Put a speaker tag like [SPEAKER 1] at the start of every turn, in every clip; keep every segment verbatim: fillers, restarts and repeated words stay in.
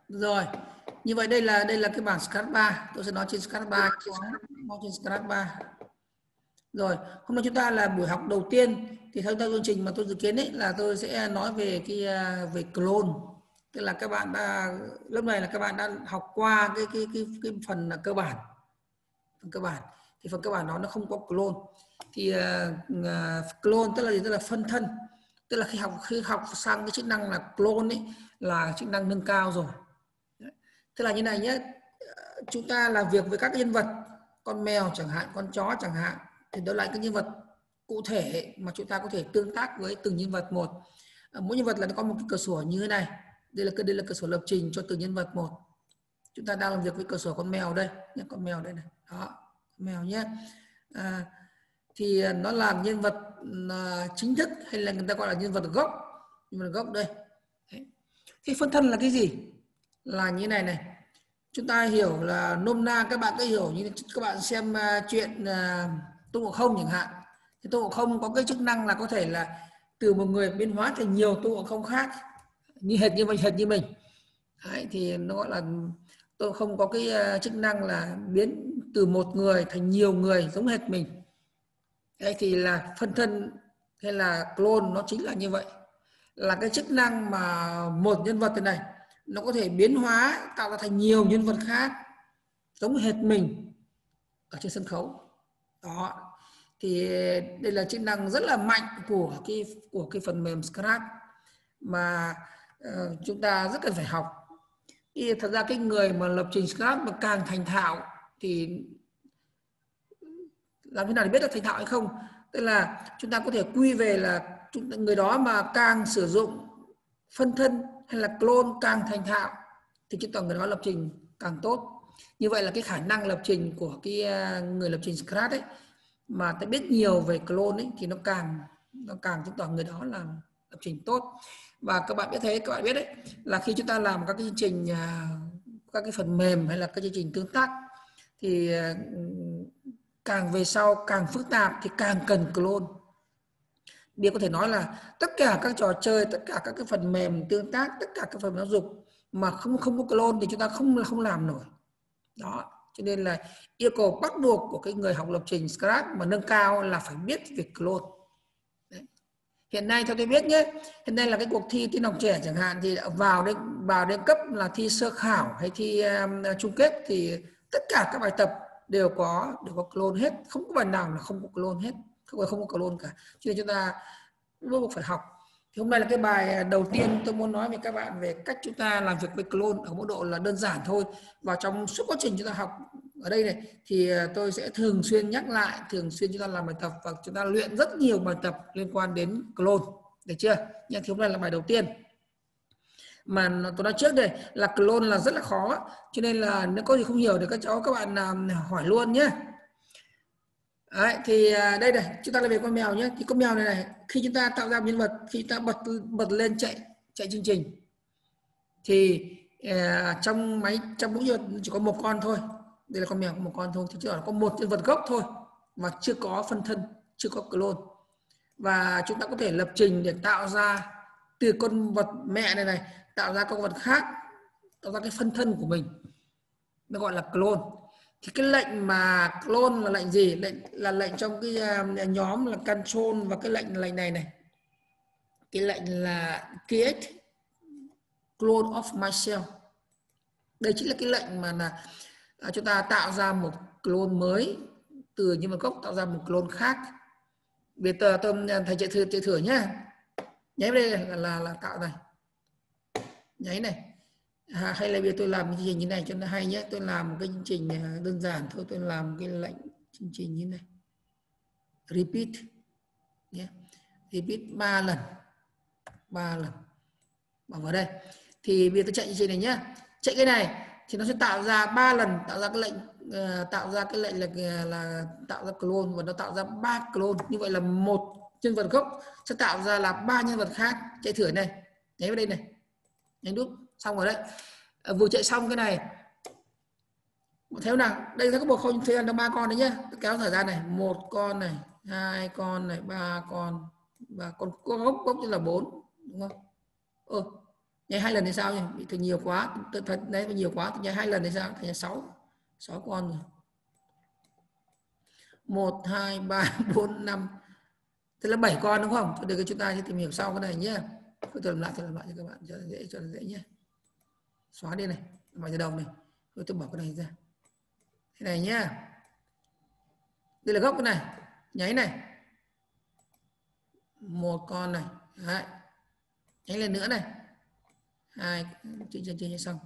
[SPEAKER 1] Rồi, như vậy đây là đây là cái bảng Scratch ba. Tôi sẽ nói trên Scratch ba, nói trên Scratch ba. Rồi, hôm nay chúng ta là buổi học đầu tiên, thì theo chương trình mà tôi dự kiến ấy là tôi sẽ nói về cái về clone. Tức là các bạn đã lớp này là các bạn đã học qua cái cái cái cái phần là cơ bản. Phần cơ bản. Thì phần cơ bản đó nó không có clone. Thì uh, clone tức là gì? Tức là phân thân. Tức là khi học khi học sang cái chức năng là clone ấy là chức năng nâng cao rồi. Tức là như này nhé, chúng ta làm việc với các nhân vật, con mèo chẳng hạn, con chó chẳng hạn, thì đó là cái nhân vật cụ thể mà chúng ta có thể tương tác với từng nhân vật một. Mỗi nhân vật là nó có một cái cửa sổ như thế này. Đây là đây là cửa sổ lập trình cho từng nhân vật một. Chúng ta đang làm việc với cửa sổ con mèo đây, nhé, con mèo đây này, đó, con mèo nhé. À, thì nó là nhân vật uh, chính thức hay là người ta gọi là nhân vật gốc, nhân vật gốc đây. Đấy. Thì phân thân là cái gì? Là như này này. Chúng ta hiểu là nôm na, các bạn có hiểu như các bạn xem uh, chuyện uh, Tôn Ngộ Không chẳng hạn. Thì Tôn Ngộ Không có cái chức năng là có thể là từ một người biến hóa thành nhiều Tôn Ngộ Không khác, như hệt như mình, hệt như mình. Đấy, thì nó gọi là tôi không có cái uh, chức năng là biến từ một người thành nhiều người giống hệt mình. Đấy, thì là phân thân hay là clone nó chính là như vậy, là cái chức năng mà một nhân vật thế này nó có thể biến hóa tạo ra thành nhiều nhân vật khác giống hệt mình ở trên sân khấu. Đó, thì đây là chức năng rất là mạnh của cái của cái phần mềm Scratch mà uh, chúng ta rất cần phải học. Thì thật ra cái người mà lập trình Scratch mà càng thành thạo thì làm thế nào để biết là thành thạo hay không? Tức là chúng ta có thể quy về là người đó mà càng sử dụng phân thân hay là clone càng thành thạo thì cái người đó lập trình càng tốt. Như vậy là cái khả năng lập trình của cái người lập trình Scratch ấy mà ta biết nhiều về clone ấy thì nó càng nó càng chứng tỏ người đó là lập trình tốt. Và các bạn biết thế, các bạn biết đấy là khi chúng ta làm các cái chương trình các cái phần mềm hay là các chương trình tương tác thì càng về sau càng phức tạp thì càng cần clone. Điều có thể nói là tất cả các trò chơi, tất cả các cái phần mềm tương tác, tất cả các phần giáo dục mà không không có clone thì chúng ta không không làm nổi. Đó, cho nên là yêu cầu bắt buộc của cái người học lập trình Scratch mà nâng cao là phải biết về clone. Đấy. Hiện nay theo tôi biết nhé, hiện nay là cái cuộc thi tin học trẻ chẳng hạn thì vào đến vào đến cấp là thi sơ khảo hay thi um, chung kết thì tất cả các bài tập đều có đều có clone hết, không có bài nào là không có clone hết, không phải không có clone cả. Cho nên chúng ta bắt buộc phải học. Thì hôm nay là cái bài đầu tiên tôi muốn nói với các bạn về cách chúng ta làm việc với clone ở mức độ là đơn giản thôi. Và trong suốt quá trình chúng ta học ở đây này thì tôi sẽ thường xuyên nhắc lại, thường xuyên chúng ta làm bài tập và chúng ta luyện rất nhiều bài tập liên quan đến clone, được chưa? Nhưng thì hôm nay là bài đầu tiên. Mà tôi nói trước đây là clone là rất là khó, cho nên là nếu có gì không hiểu thì các cháu các bạn hỏi luôn nhé. Đấy, thì đây này, chúng ta làm về con mèo nhé. Thì con mèo này này, khi chúng ta tạo ra nhân vật, khi ta bật bật lên chạy chạy chương trình thì uh, trong máy trong mỗi nhân vật chỉ có một con thôi. Đây là con mèo có một con thôi, thì chỉ có một nhân vật gốc thôi mà chưa có phân thân, chưa có clone. Và chúng ta có thể lập trình để tạo ra từ con vật mẹ này này tạo ra con vật khác, tạo ra cái phân thân của mình, nó gọi là clone. Thì cái lệnh mà clone là lệnh gì? Lệnh là lệnh trong cái uh, nhóm là control, và cái lệnh lệnh này này, cái lệnh là create clone of myself. Đây chính là cái lệnh mà là uh, chúng ta tạo ra một clone mới từ những một gốc, tạo ra một clone khác. Bây giờ tôi thầy chạy thử chạy thử nhá. Nháy đây là, là là tạo này, nháy này. À, hay là bây giờ tôi làm chương trình như này cho nó hay nhé. Tôi làm một cái chương trình đơn giản thôi. Tôi làm cái lệnh chương trình như này, repeat nhé, repeat ba lần, ba lần bỏ vào đây. Thì bây giờ tôi chạy chương trình này nhá, chạy cái này thì nó sẽ tạo ra ba lần, tạo ra cái lệnh uh, tạo ra cái lệnh là là tạo ra clone, và nó tạo ra ba clone. Như vậy là một nhân vật gốc sẽ tạo ra là ba nhân vật khác. Chạy thử này, nháy vào đây này, nhấn nút xong rồi đấy. À, vừa chạy xong cái này theo nào đây nó có một không thấy là ba con đấy nhá, kéo thời gian này, một con này, hai con này, ba con, và con gốc gốc như là bốn, đúng không? Ừ. Nháy hai lần thì sao nhỉ? Bị thật nhiều quá, thật đấy nhiều quá, nháy hai lần thì sao? Thành sáu, sáu con rồi. một, hai, ba, bốn, năm. Thế là bảy con đúng không? Thôi được, chúng ta sẽ tìm hiểu sau cái này nhé. Tôi làm lại, tôi làm lại cho các bạn cho dễ, cho dễ nhé. Xóa đi này, vào từ đầu này. Tôi tôi bỏ cái này ra. Thế này nhá. Đây là gốc cái này, nháy này. Một con này, đấy. Nháy lên nữa này. Hai, chưa chưa chưa xong.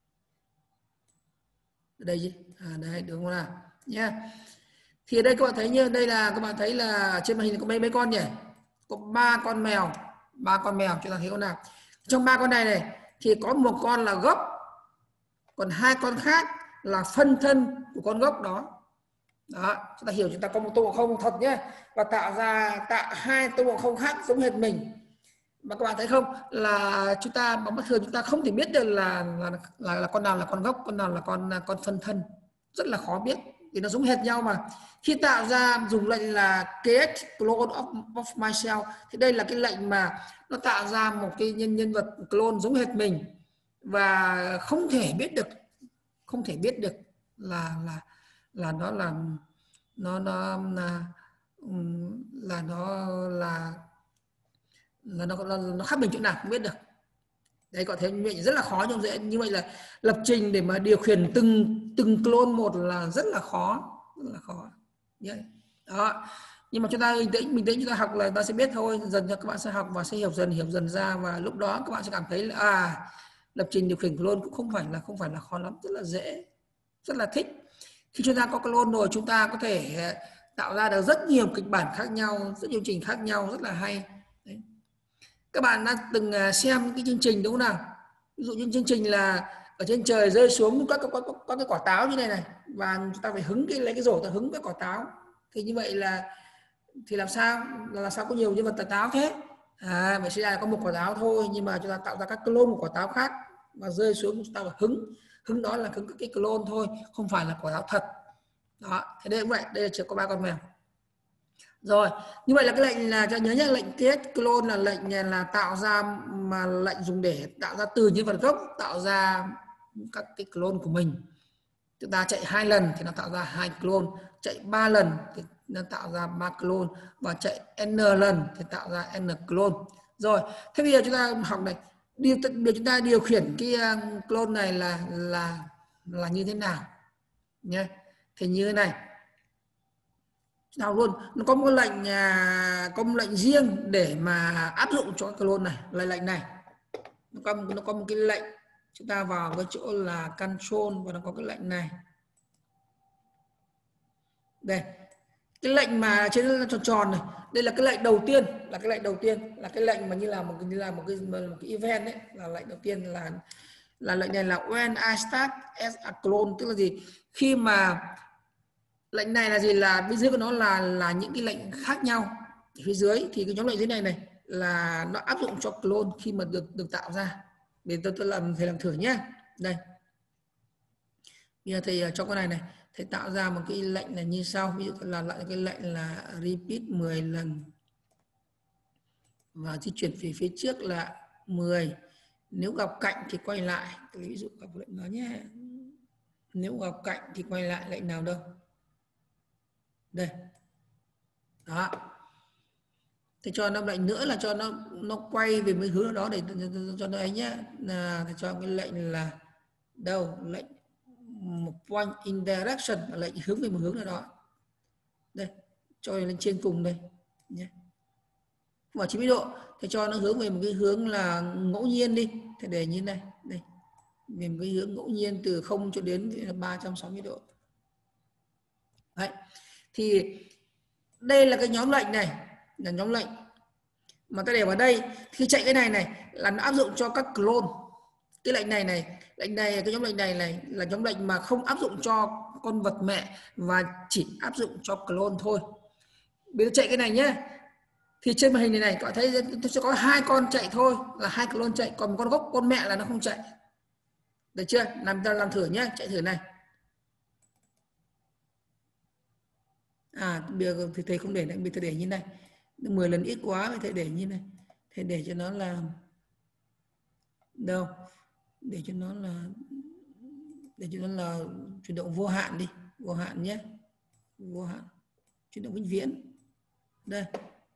[SPEAKER 1] Ở đây chứ? À đây đúng không nào? Nhá. Thì ở đây các bạn thấy như đây là các bạn thấy là trên màn hình có mấy mấy con nhỉ? Có ba con mèo, ba con mèo, chúng ta thấy con nào? Trong ba con này này thì có một con là gốc, còn hai con khác là phân thân của con gốc đó. Đó, chúng ta hiểu, chúng ta có một tô không thật nhé, và tạo ra tạo hai tô không khác giống hệt mình. Mà các bạn thấy không, là chúng ta bằng mắt thường chúng ta không thể biết được là là, là là con nào là con gốc, con nào là con con phân thân, rất là khó biết vì nó giống hệt nhau mà. Khi tạo ra dùng lệnh là create clone of, of myself thì đây là cái lệnh mà nó tạo ra một cái nhân nhân vật clone giống hệt mình, và không thể biết được không thể biết được là là là nó là nó nó là là nó là là nó, nó, nó khác mình chỗ nào không biết được. Đấy, có thể như vậy rất là khó, nhưng dễ như vậy là lập trình để mà điều khiển từng từng clone một là rất là khó, rất là khó. Đó, nhưng mà chúng ta bình tĩnh bình tĩnh chúng ta học là ta sẽ biết thôi, dần cho các bạn sẽ học và sẽ hiểu dần hiểu dần ra, và lúc đó các bạn sẽ cảm thấy là à, lập trình điều khiển clone cũng không phải là không phải là khó lắm, rất là dễ, rất là thích. Khi chúng ta có clone rồi, chúng ta có thể tạo ra được rất nhiều kịch bản khác nhau, rất nhiều trình khác nhau, rất là hay. Đấy. Các bạn đã từng xem cái chương trình đúng không nào? Ví dụ như chương trình là ở trên trời rơi xuống các có, có, có cái quả táo như này này, và chúng ta phải hứng cái lấy cái rổ ta hứng cái quả táo, thì như vậy là thì làm sao là làm sao có nhiều nhân vật táo thế? À, vậy sẽ là có một quả táo thôi, nhưng mà chúng ta tạo ra các clone một quả táo khác và rơi xuống, chúng ta phải hứng hứng đó là hứng cái clone thôi, không phải là quả táo thật. Đó, thế đây cũng vậy, đây là chỉ có ba con mèo. Rồi, như vậy là cái lệnh là cho nhớ nhé, lệnh create clone là lệnh là tạo ra, mà lệnh dùng để tạo ra từ nhân vật gốc, tạo ra các cái clone của mình. Chúng ta chạy hai lần thì nó tạo ra hai clone, chạy ba lần thì nó tạo ra ba clone, và chạy n lần thì tạo ra n clone. Rồi, thế bây giờ chúng ta học này, điều, điều chúng ta điều khiển cái clone này là là là như thế nào nhé? Thì như thế này. Nào luôn, nó có một lệnh có một lệnh riêng để mà áp dụng cho cái clone này, là lệnh này. Nó có nó có một cái lệnh, chúng ta vào cái chỗ là control và nó có cái lệnh này. Đây, cái lệnh mà trên tròn tròn này, đây là cái lệnh đầu tiên, là cái lệnh đầu tiên là cái lệnh mà như là một như là một cái một cái event đấy, là lệnh đầu tiên là là lệnh này là when I start as a clone, tức là gì? Khi mà lệnh này là gì, là bên dưới của nó là là những cái lệnh khác nhau. Ở phía dưới thì cái nhóm lệnh dưới này này là nó áp dụng cho clone khi mà được được tạo ra. Để tôi tôi làm thầy làm thử nhé. Đây, bây giờ thầy cho cái này này, thầy tạo ra một cái lệnh là như sau. Ví dụ là lại cái lệnh là repeat mười lần và di chuyển về phía trước là mười. Nếu gặp cạnh thì quay lại. Tôi ví dụ gặp lệnh đó nhé. Nếu gặp cạnh thì quay lại, lệnh nào đâu? Đây. Đó. Thì cho nó lệnh nữa là cho nó nó quay về mấy hướng đó để cho nó ấy nhé. Là cho cái lệnh là đâu? Lệnh một point in direction, là lệnh hướng về một hướng nào đó. Đây, cho lên trên cùng đây nhé. Vào chín mươi độ thì cho nó hướng về một cái hướng là ngẫu nhiên đi. Thì để như này, đây. Về một cái hướng ngẫu nhiên từ không cho đến ba trăm sáu mươi độ. Đấy. Thì đây là cái nhóm lệnh này, là nhóm lệnh mà ta để vào đây. Khi chạy cái này này là nó áp dụng cho các clone. Cái lệnh này này, lệnh này, cái nhóm lệnh này này là nhóm lệnh mà không áp dụng cho con vật mẹ và chỉ áp dụng cho clone thôi. Bây giờ chạy cái này nhé, thì trên màn hình này này các bạn thấy tôi sẽ có hai con chạy thôi, là hai clone chạy, còn một con gốc con mẹ là nó không chạy. Được chưa? Làm ta làm thử nhé, chạy thử này. À, bây giờ thì thầy không để này, bây giờ để như này. mười lần ít quá, thầy để như này. Thầy để cho nó là đâu để cho nó là để cho nó là chuyển động vô hạn đi, vô hạn nhé, vô hạn, chuyển động vĩnh viễn. Đây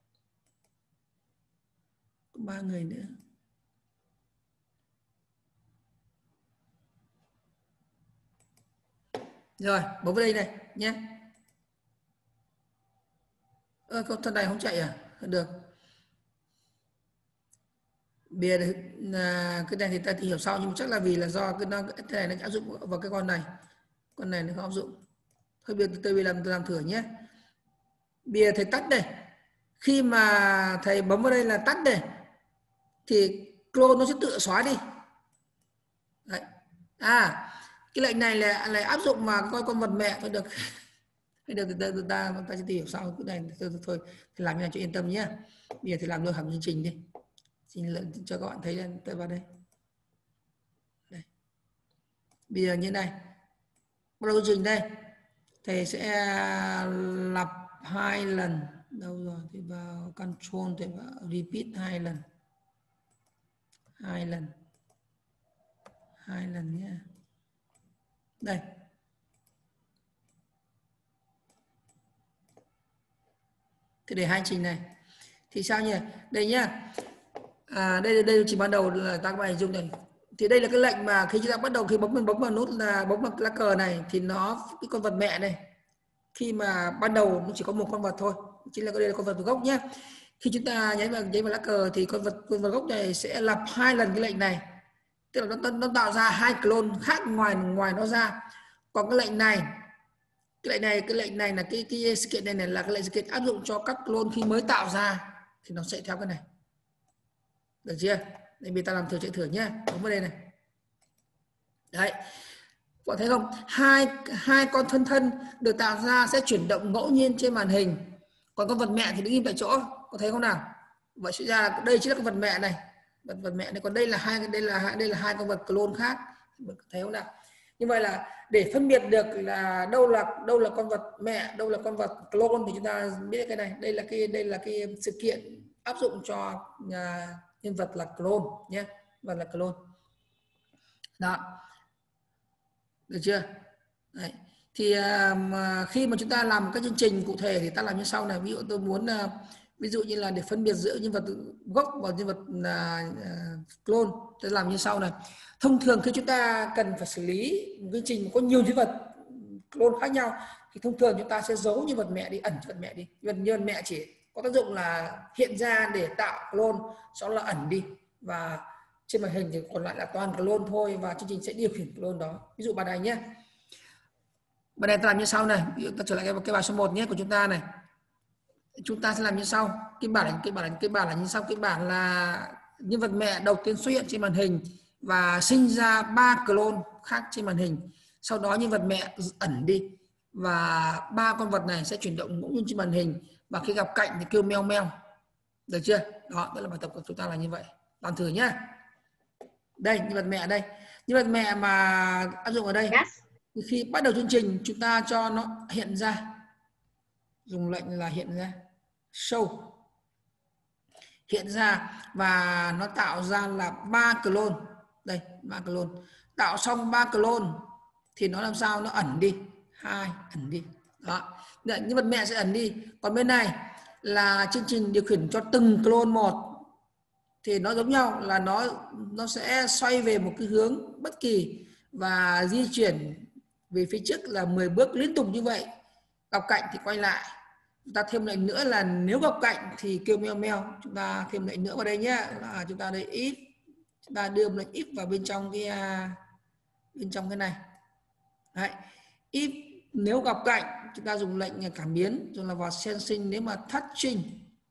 [SPEAKER 1] có ba người nữa. Rồi bấm vào đây này nhé. Ơ con thân này không chạy à? Được. Bìa là cái này thì ta tìm hiểu sau, nhưng chắc là vì là do cái, nó, cái này nó áp dụng vào cái con này, con này nó không áp dụng. Thôi bây giờ tôi làm tôi làm thử nhé. Bìa thầy tắt đây, khi mà thầy bấm vào đây là tắt đây thì clone nó sẽ tự xóa đi. Đấy. À cái lệnh này là lại áp dụng mà coi con vật mẹ thôi được. Bây giờ ta ta ta, ta sẽ tìm hiểu sau cái này thôi, thôi thì làm như này cho yên tâm nhé. Bây giờ thì làm luôn hẳn chương trình đi. Xin lỗi cho các bạn thấy đây, tôi vào đây. Đây. Bây giờ như này, bắt đầu chương trình đây, thầy sẽ lặp hai lần. Đâu rồi thì vào control thì vào repeat hai lần, hai lần, hai lần nhé. Đây. Thì để hai trình này thì sao nhỉ? Đây nhá. À, đây đây chỉ ban đầu là ta có hình dung này. Thì đây là cái lệnh mà khi chúng ta bắt đầu, khi bấm bấm vào nút là bấm vào lá cờ này thì nó cái con vật mẹ này, khi mà ban đầu nó chỉ có một con vật thôi, chính là đây là con vật gốc nhé. Khi chúng ta nhấn vào nhấn vào lá cờ thì con vật con vật gốc này sẽ lặp hai lần cái lệnh này, tức là nó, nó tạo ra hai clone khác ngoài ngoài nó ra. Còn cái lệnh này, cái lệnh này cái lệnh này là cái cái sự kiện này, này là cái lệnh sự kiện áp dụng cho các clone khi mới tạo ra thì nó sẽ theo cái này, được chưa? Đây bây ta làm thử chạy thử nhé, bấm vào đây này. Đấy, bạn thấy không, hai hai con thân thân được tạo ra sẽ chuyển động ngẫu nhiên trên màn hình, còn con vật mẹ thì đứng im tại chỗ, có thấy không nào? Vậy sẽ ra đây chính là con vật mẹ này, vật vật mẹ này, còn đây là hai đây là đây là hai con vật clone khác, thấy không nào? Như vậy là để phân biệt được là đâu là đâu là con vật mẹ, đâu là con vật clone thì chúng ta biết cái này. Đây là cái đây là cái sự kiện áp dụng cho nhà, nhân vật là clone nhé, vật là clone. Đó, được chưa? Đấy. Thì uh, khi mà chúng ta làm các chương trình cụ thể thì ta làm như sau này. Ví dụ tôi muốn uh, ví dụ như là để phân biệt giữa nhân vật gốc và nhân vật uh, clone, tôi làm như sau này. Thông thường khi chúng ta cần phải xử lý một chương trình có nhiều nhân vật clone khác nhau thì thông thường chúng ta sẽ giấu nhân vật mẹ đi, ẩn nhân vật mẹ đi. Nhân vật mẹ chỉ có tác dụng là hiện ra để tạo clone, sau là ẩn đi, và trên màn hình thì còn lại là toàn clone thôi, và chương trình sẽ điều khiển clone đó. Ví dụ bài này nhé, bài này ta làm như sau này. Ví dụ ta trở lại cái bài số một nhé của chúng ta này, chúng ta sẽ làm như sau. Cái bản cái bản cái bản là như sau. Cái bản là nhân vật mẹ đầu tiên xuất hiện trên màn hình và sinh ra ba clone khác trên màn hình, sau đó nhân vật mẹ ẩn đi và ba con vật này sẽ chuyển động ngẫu nhiên trên màn hình, và khi gặp cạnh thì kêu meo meo, được chưa? Đó, đó là bài tập của chúng ta là như vậy. Làm thử nhá. Đây, nhân vật mẹ đây. Nhân vật mẹ mà áp dụng ở đây. Thì khi bắt đầu chương trình chúng ta cho nó hiện ra. Dùng lệnh là hiện ra. Show. Hiện ra và nó tạo ra là ba clone. Đây, ba clone. Tạo xong ba clone thì nó làm sao? Nó ẩn đi. Hai, ẩn đi. Đó. Nhân vật mẹ sẽ ẩn đi. Còn bên này là chương trình điều khiển cho từng clone một. Thì nó giống nhau là nó nó sẽ xoay về một cái hướng bất kỳ và di chuyển về phía trước là mười bước liên tục như vậy. Gặp cạnh thì quay lại. Chúng ta thêm lệnh nữa là nếu gặp cạnh thì kêu meo meo. Chúng ta thêm lệnh nữa vào đây nhé, là chúng ta đây if, chúng ta đưa lệnh if vào bên trong cái bên trong cái này. Đấy. If nếu gặp cạnh chúng ta dùng lệnh cảm biến, rồi là vào sensing. Nếu mà touching,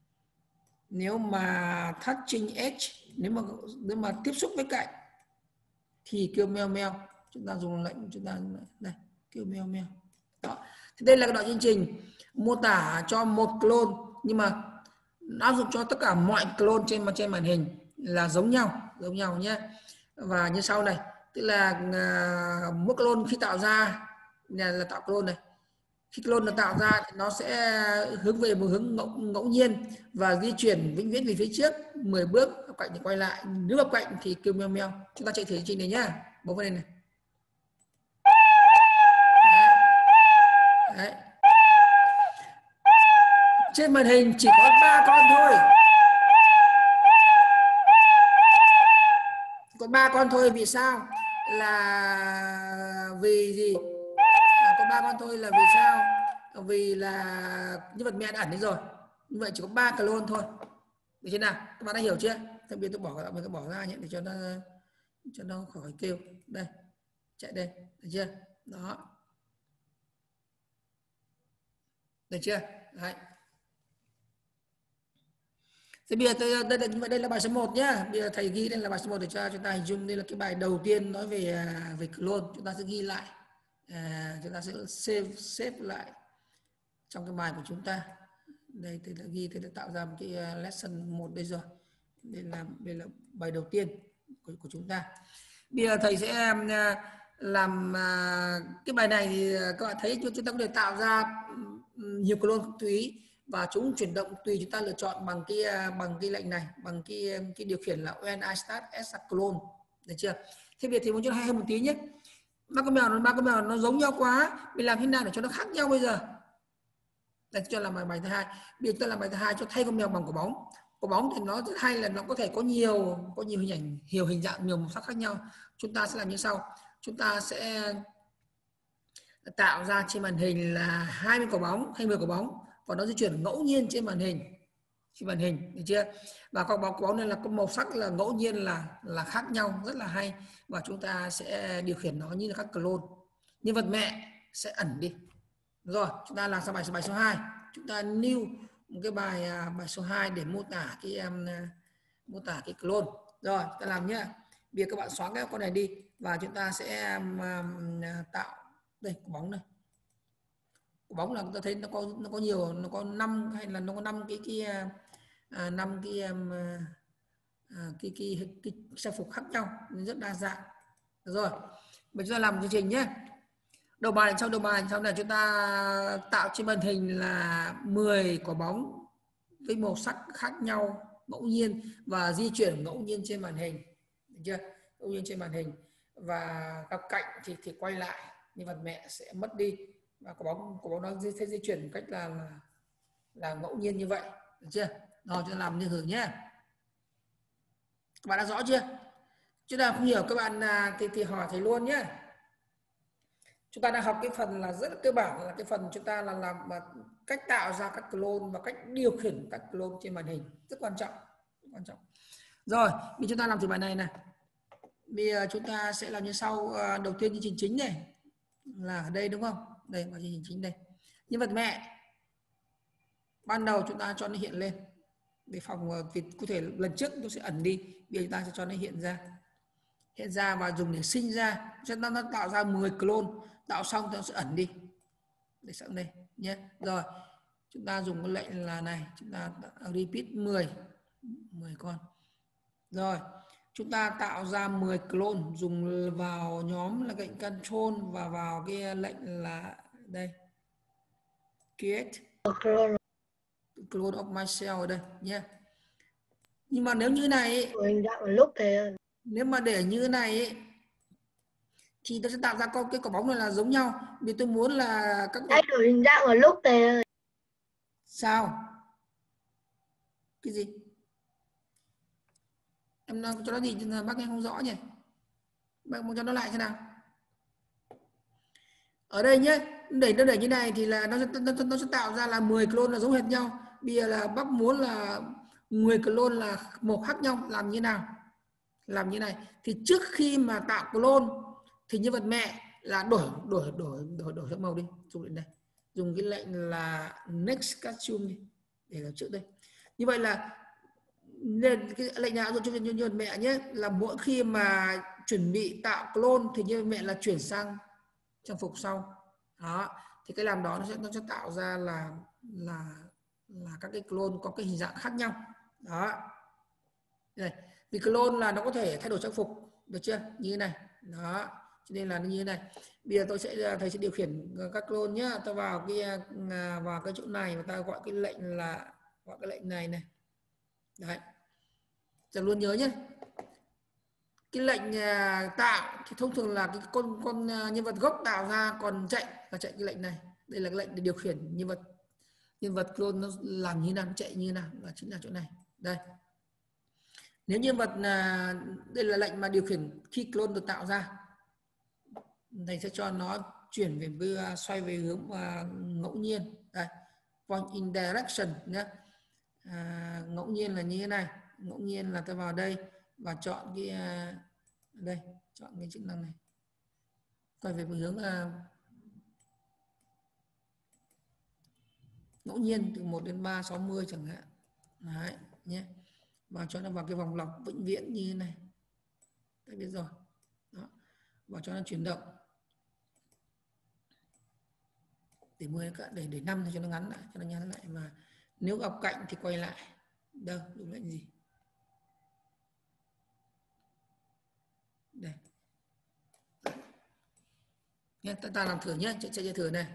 [SPEAKER 1] nếu mà touching edge, nếu mà nếu mà tiếp xúc với cạnh thì kêu meo meo. Chúng ta dùng lệnh chúng ta đây kêu meo meo. Đó. Thì đây là cái đoạn chương trình mô tả cho một clone, nhưng mà áp dụng cho tất cả mọi clone trên trên màn hình là giống nhau, giống nhau nhé. Và như sau này, tức là uh, mỗi clone khi tạo ra là, là tạo clone này, Khi clone nó tạo ra thì nó sẽ hướng về một hướng ngẫu, ngẫu nhiên và di chuyển vĩnh viễn về phía trước mười bước, góc cạnh thì quay lại, nếu góc cạnh thì kêu meo meo. Chúng ta chạy thử chương trình này nhá, bấm vào đây này. Đấy. Đấy. Trên màn hình chỉ có ba con thôi, có ba con thôi. Vì sao? Là vì gì? À, có ba con thôi là vì sao? Vì là nhân vật mẹ đã ẩn đi rồi. Như vậy chỉ có ba clone thôi. Được chưa nào? Các bạn đã hiểu chưa? Đặc biệt tôi bỏ mình có bỏ ra nhé để cho nó cho nó khỏi kêu. Đây, chạy đây, được chưa? Đó, được chưa? Đấy. Thế bây giờ tôi, đây, đây, đây là bài số một nhá. Bây giờ thầy ghi đây là bài số một để cho chúng ta hình dung đây là cái bài đầu tiên nói về về clone. Chúng ta sẽ ghi lại, à, chúng ta sẽ save save lại trong cái bài của chúng ta. Đây thì đã ghi thì đã tạo ra một cái lesson một đây rồi. Đây là đây là bài đầu tiên của, của chúng ta. Bây giờ thầy sẽ làm cái bài này thì các bạn thấy chúng ta có thể tạo ra nhiều clone tùy và chúng chuyển động tùy chúng ta lựa chọn bằng cái bằng cái lệnh này, bằng cái cái điều khiển là when I start as a clone, được chưa? Thế bây giờ thì muốn cho hay hơn một tí nhé. Ba con mèo nó ba con mèo nó giống nhau quá, mình làm thế nào để cho nó khác nhau bây giờ? Đây cho làm bài bài thứ hai. Bây giờ tôi làm bài thứ hai cho thay con mèo bằng quả bóng. Quả bóng thì nó rất hay là nó có thể có nhiều có nhiều hình ảnh, nhiều hình dạng, nhiều màu sắc khác nhau. Chúng ta sẽ làm như sau. Chúng ta sẽ tạo ra trên màn hình là hai mươi quả bóng hay mười quả bóng và nó di chuyển ngẫu nhiên trên màn hình. Trên màn hình, được chưa? Và quả bóng quả bóng này là có màu sắc là ngẫu nhiên là là khác nhau, rất là hay, và chúng ta sẽ điều khiển nó như là các clone. Nhân vật mẹ sẽ ẩn đi. Rồi, chúng ta làm sang bài số bài số hai. Chúng ta new một cái bài bài số hai để mô tả cái um, mô tả cái clone. Rồi, ta làm nhá. Bây giờ các bạn xóa cái con này đi và chúng ta sẽ um, tạo đây quả bóng này. Quả bóng là chúng ta thấy nó có nó có nhiều, nó có năm hay là nó có năm cái cái à, năm cái um, à, cái cái cái, cái trang phục khác nhau, rất đa dạng. Được rồi. Bây giờ làm chương trình nhé. Đầu bài trong đầu bài sau này chúng ta tạo trên màn hình là mười quả bóng với màu sắc khác nhau ngẫu nhiên và di chuyển ngẫu nhiên trên màn hình, được chưa? Ngẫu nhiên trên màn hình và góc cạnh thì thì quay lại, nhân vật mẹ sẽ mất đi và quả bóng quả bóng nó sẽ di chuyển một cách là là, là ngẫu nhiên như vậy, được chưa? Rồi chúng ta làm như thử nhé. Các bạn đã rõ chưa? Chứ nào không hiểu các bạn thì thì hỏi thầy luôn nhé. Chúng ta đang học cái phần là rất là cơ bản, là cái phần chúng ta là làm cách tạo ra các clone và cách điều khiển các clone trên màn hình, rất quan trọng, rất quan trọng. Rồi, bây chúng ta làm thử bài này này. Bây giờ chúng ta sẽ làm như sau. Đầu tiên chương trình chính này là ở đây đúng không? Đây là chương trình chính đây. Nhân vật mẹ ban đầu chúng ta cho nó hiện lên để phòng vì có thể lần trước nó sẽ ẩn đi, bây giờ chúng ta sẽ cho nó hiện ra, hiện ra và dùng để sinh ra, cho nó, nó tạo ra mười clone. Tạo xong thì nó sẽ ẩn đi. Để sẵn đây nhé. Rồi, chúng ta dùng cái lệnh là này, chúng ta repeat mười mười con. Rồi, chúng ta tạo ra mười clone, dùng vào nhóm là lệnh control và vào cái lệnh là đây. Create clone of myself ở đây nhé. Nhưng mà nếu như này
[SPEAKER 2] hình dạng lúc thì
[SPEAKER 1] nếu mà để như này ấy, thì tôi sẽ tạo ra con cái quả bóng này là giống nhau. Vì tôi muốn là các
[SPEAKER 2] thay đổi hình dạng ở lúc thì
[SPEAKER 1] sao? Cái gì? Em cho nó gì bác nghe không rõ nhỉ? Bác muốn cho nó lại thế nào? Ở đây nhé, để nó để như này thì là nó sẽ, nó, nó sẽ tạo ra là mười clone là giống hệt nhau. Bây giờ là bác muốn là mười clone là một khác nhau, làm như nào? Làm như này. Thì trước khi mà tạo clone thì nhân vật mẹ là đổi đổi đổi đổi đổi sắc màu đi, dùng đến đây. Dùng cái lệnh là next costume đi để ở trước đây. Như vậy là nên cái lệnh nào dùng cho nhân vật mẹ nhé, là mỗi khi mà chuẩn bị tạo clone thì nhân vật mẹ là chuyển sang trang phục sau. Đó, thì cái làm đó nó sẽ nó sẽ tạo ra là là là các cái clone có cái hình dạng khác nhau. Đó. Đây, vì clone là nó có thể thay đổi trang phục, được chưa? Như thế này. Đó. cho nên là như thế này. Bây giờ tôi sẽ thầy sẽ điều khiển các clone nhá. Tôi vào cái vào cái chỗ này và ta gọi cái lệnh là gọi cái lệnh này này. Đấy. Giờ luôn nhớ nhé. Cái lệnh tạo thì thông thường là cái con con nhân vật gốc tạo ra, còn chạy là chạy cái lệnh này. Đây là cái lệnh để điều khiển nhân vật nhân vật clone nó làm như nào, chạy như nào, là chính là chỗ này. Đây. Nếu nhân vật là đây là lệnh mà điều khiển khi clone được tạo ra, thầy sẽ cho nó chuyển về với xoay về hướng và ngẫu nhiên. Đây, point in direction nhé. À, ngẫu nhiên là như thế này, ngẫu nhiên là tôi vào đây và chọn cái đây, chọn cái chức năng này, quay về với hướng là ngẫu nhiên từ một đến ba sáu mươi chẳng hạn. Đấy nhé. Và cho nó vào cái vòng lọc vĩnh viễn như thế này. Đã biết rồi. Đó. Và cho nó chuyển động. Để mười để để năm thì cho nó ngắn lại, cho nó ngắn lại, mà nếu gặp cạnh thì quay lại. Đâu, đúng lệnh gì? Đây. Nhé, ta, ta làm thử nhé, chạy chạy thử này.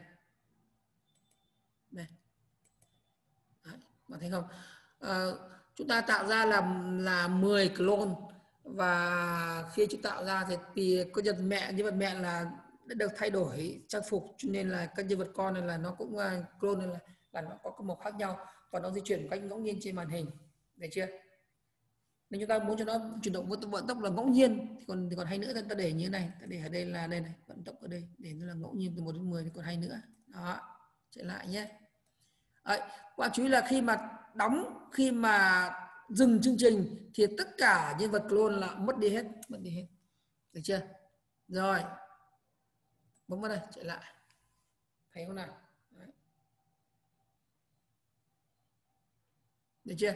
[SPEAKER 1] Đây. Đấy, bạn thấy không? À, chúng ta tạo ra là là mười clone, và khi chúng tạo ra thì, thì có nhân vật mẹ, nhân vật mẹ là đã được thay đổi trang phục, cho nên là các nhân vật con này là nó cũng uh, clone này là là nó có các màu khác nhau và nó di chuyển một cách ngẫu nhiên trên màn hình, được chưa? Nếu chúng ta muốn cho nó chuyển động với vận tốc là ngẫu nhiên thì còn thì còn hay nữa, ta để như thế này, ta để ở đây là đây này, vận tốc ở đây để nó là ngẫu nhiên từ một đến mười thì còn hay nữa. Đó, chạy lại nhé. Đấy, và chú ý là khi mà đóng, khi mà dừng chương trình thì tất cả nhân vật clone là mất đi hết, mất đi hết, được chưa? Rồi, bấm vào đây, chạy lại, thấy không nào? Đấy. Được chưa?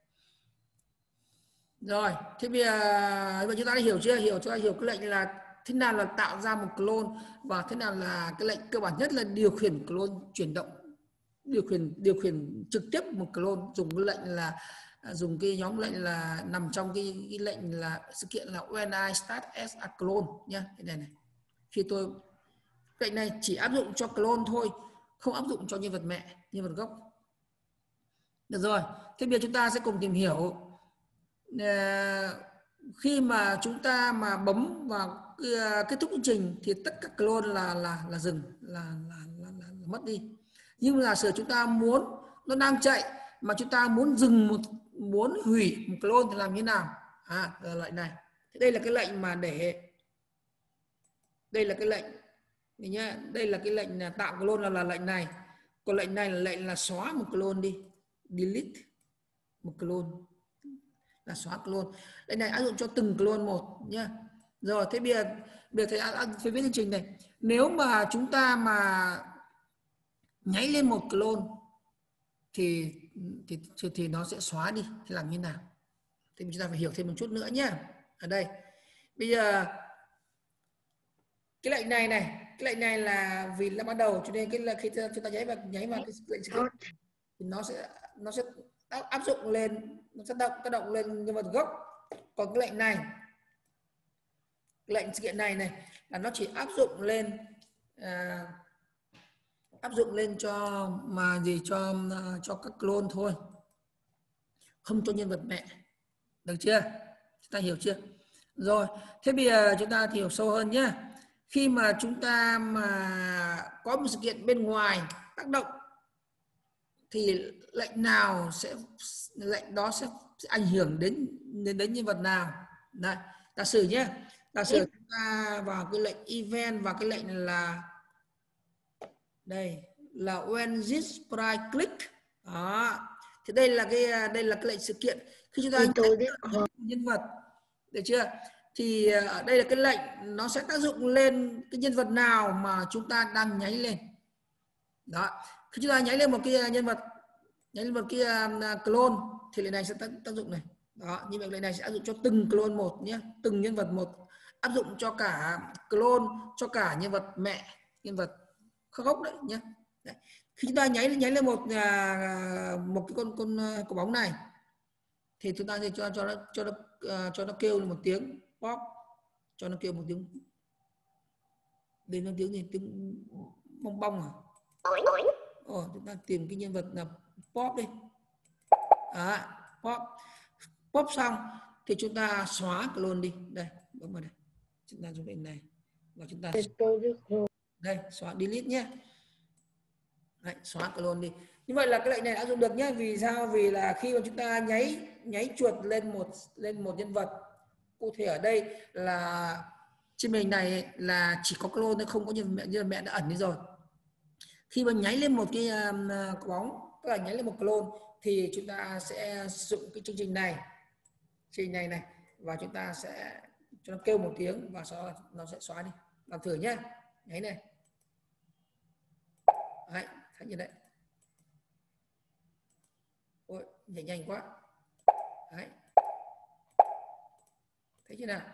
[SPEAKER 1] Rồi, thế bây giờ, bây giờ chúng ta đã hiểu chưa? Hiểu chúng ta hiểu cái lệnh là thế nào là tạo ra một clone và thế nào là cái lệnh cơ bản nhất là điều khiển clone chuyển động, điều khiển điều khiển trực tiếp một clone, dùng cái lệnh là dùng cái nhóm lệnh là nằm trong cái, cái lệnh là sự kiện là when I start as a clone nhá. Cái này này, khi tôi lệnh này chỉ áp dụng cho clone thôi, không áp dụng cho nhân vật mẹ, nhân vật gốc. Được rồi, thế bây giờ chúng ta sẽ cùng tìm hiểu khi mà chúng ta mà bấm vào kết thúc chương trình thì tất cả clone là là là dừng, là là, là, là, là mất đi. Nhưng là sở chúng ta muốn nó đang chạy mà chúng ta muốn dừng một, muốn hủy một clone thì làm như nào? À, là lệnh này. Thế đây là cái lệnh mà để đây là cái lệnh này nhá, đây là cái lệnh là tạo clone, là, là lệnh này. Còn lệnh này là lệnh là xóa một clone đi, delete một clone, là xóa clone. Lệnh này áp dụng cho từng clone một nhá. Rồi, thế bây giờ bây giờ thầy phải viết chương trình này. Nếu mà chúng ta mà nháy lên một clone thì thì thì nó sẽ xóa đi, thì làm như nào? Thì chúng ta phải hiểu thêm một chút nữa nhé. Ở đây bây giờ cái lệnh này này, cái lệnh này là vì là ban đầu, cho nên cái là khi chúng ta nháy vào nháy vào cái lệnh sự kiện thì nó sẽ nó sẽ áp dụng lên, nó sẽ động tác động lên nhân vật gốc. Còn cái lệnh này, cái lệnh sự kiện này này là nó chỉ áp dụng lên à, áp dụng lên cho mà gì cho cho các clone thôi, không cho nhân vật mẹ, được chưa? Chúng ta hiểu chưa? Rồi, thế bây giờ chúng ta hiểu sâu hơn nhé. Khi mà chúng ta mà có một sự kiện bên ngoài tác động thì lệnh nào sẽ lệnh đó sẽ, sẽ ảnh hưởng đến đến đến nhân vật nào? Đây, giả sử nhé, giả sử chúng ta vào cái lệnh event và cái lệnh là đây là when this sprite click. Đó. Thì đây là cái đây là cái lệnh sự kiện khi chúng ta nhân vật, được chưa? Thì ở đây là cái lệnh nó sẽ tác dụng lên cái nhân vật nào mà chúng ta đang nháy lên. Đó. Khi chúng ta nháy lên một cái nhân vật, nháy lên một cái clone thì lệnh này sẽ tác, tác dụng này. Đó, như vậy lệnh này sẽ áp dụng cho từng clone một nhé, từng nhân vật một, áp dụng cho cả clone, cho cả nhân vật mẹ, nhân vật gốc đấy nhé. Đấy. Khi chúng ta nháy nháy lên một một cái con con quả bóng này thì chúng ta sẽ cho cho nó cho nó uh, cho nó kêu một tiếng pop, cho nó kêu một tiếng Đây nó tiếng gì? Tiếng bong bong à? Ồ, chúng ta tìm cái nhân vật là Pop đi. À, Pop. Pop xong thì chúng ta xóa clone đi. Đây, bấm vào đây. Chúng ta dùng bên này. Và chúng ta đây, xóa delete nhé. Đấy, xóa clone đi. Như vậy là cái lệnh này đã dùng được nhé. Vì sao? Vì là khi mà chúng ta nháy nháy chuột lên một lên một nhân vật, cụ thể ở đây là trên mình này là chỉ có clone thôi, không có nhân vật mẹ, nhân vật mẹ đã ẩn đi rồi. Khi mà nháy lên một cái uh, bóng, tức là nháy lên một clone, thì chúng ta sẽ sử dụng cái chương trình này, chương trình này này, và chúng ta sẽ cho nó kêu một tiếng và sau đó nó sẽ xóa đi. Làm thử nhé. Nháy này. Đấy, thấy như đấy. Ôi, nhảy nhanh quá. Đấy. Thấy chưa nào?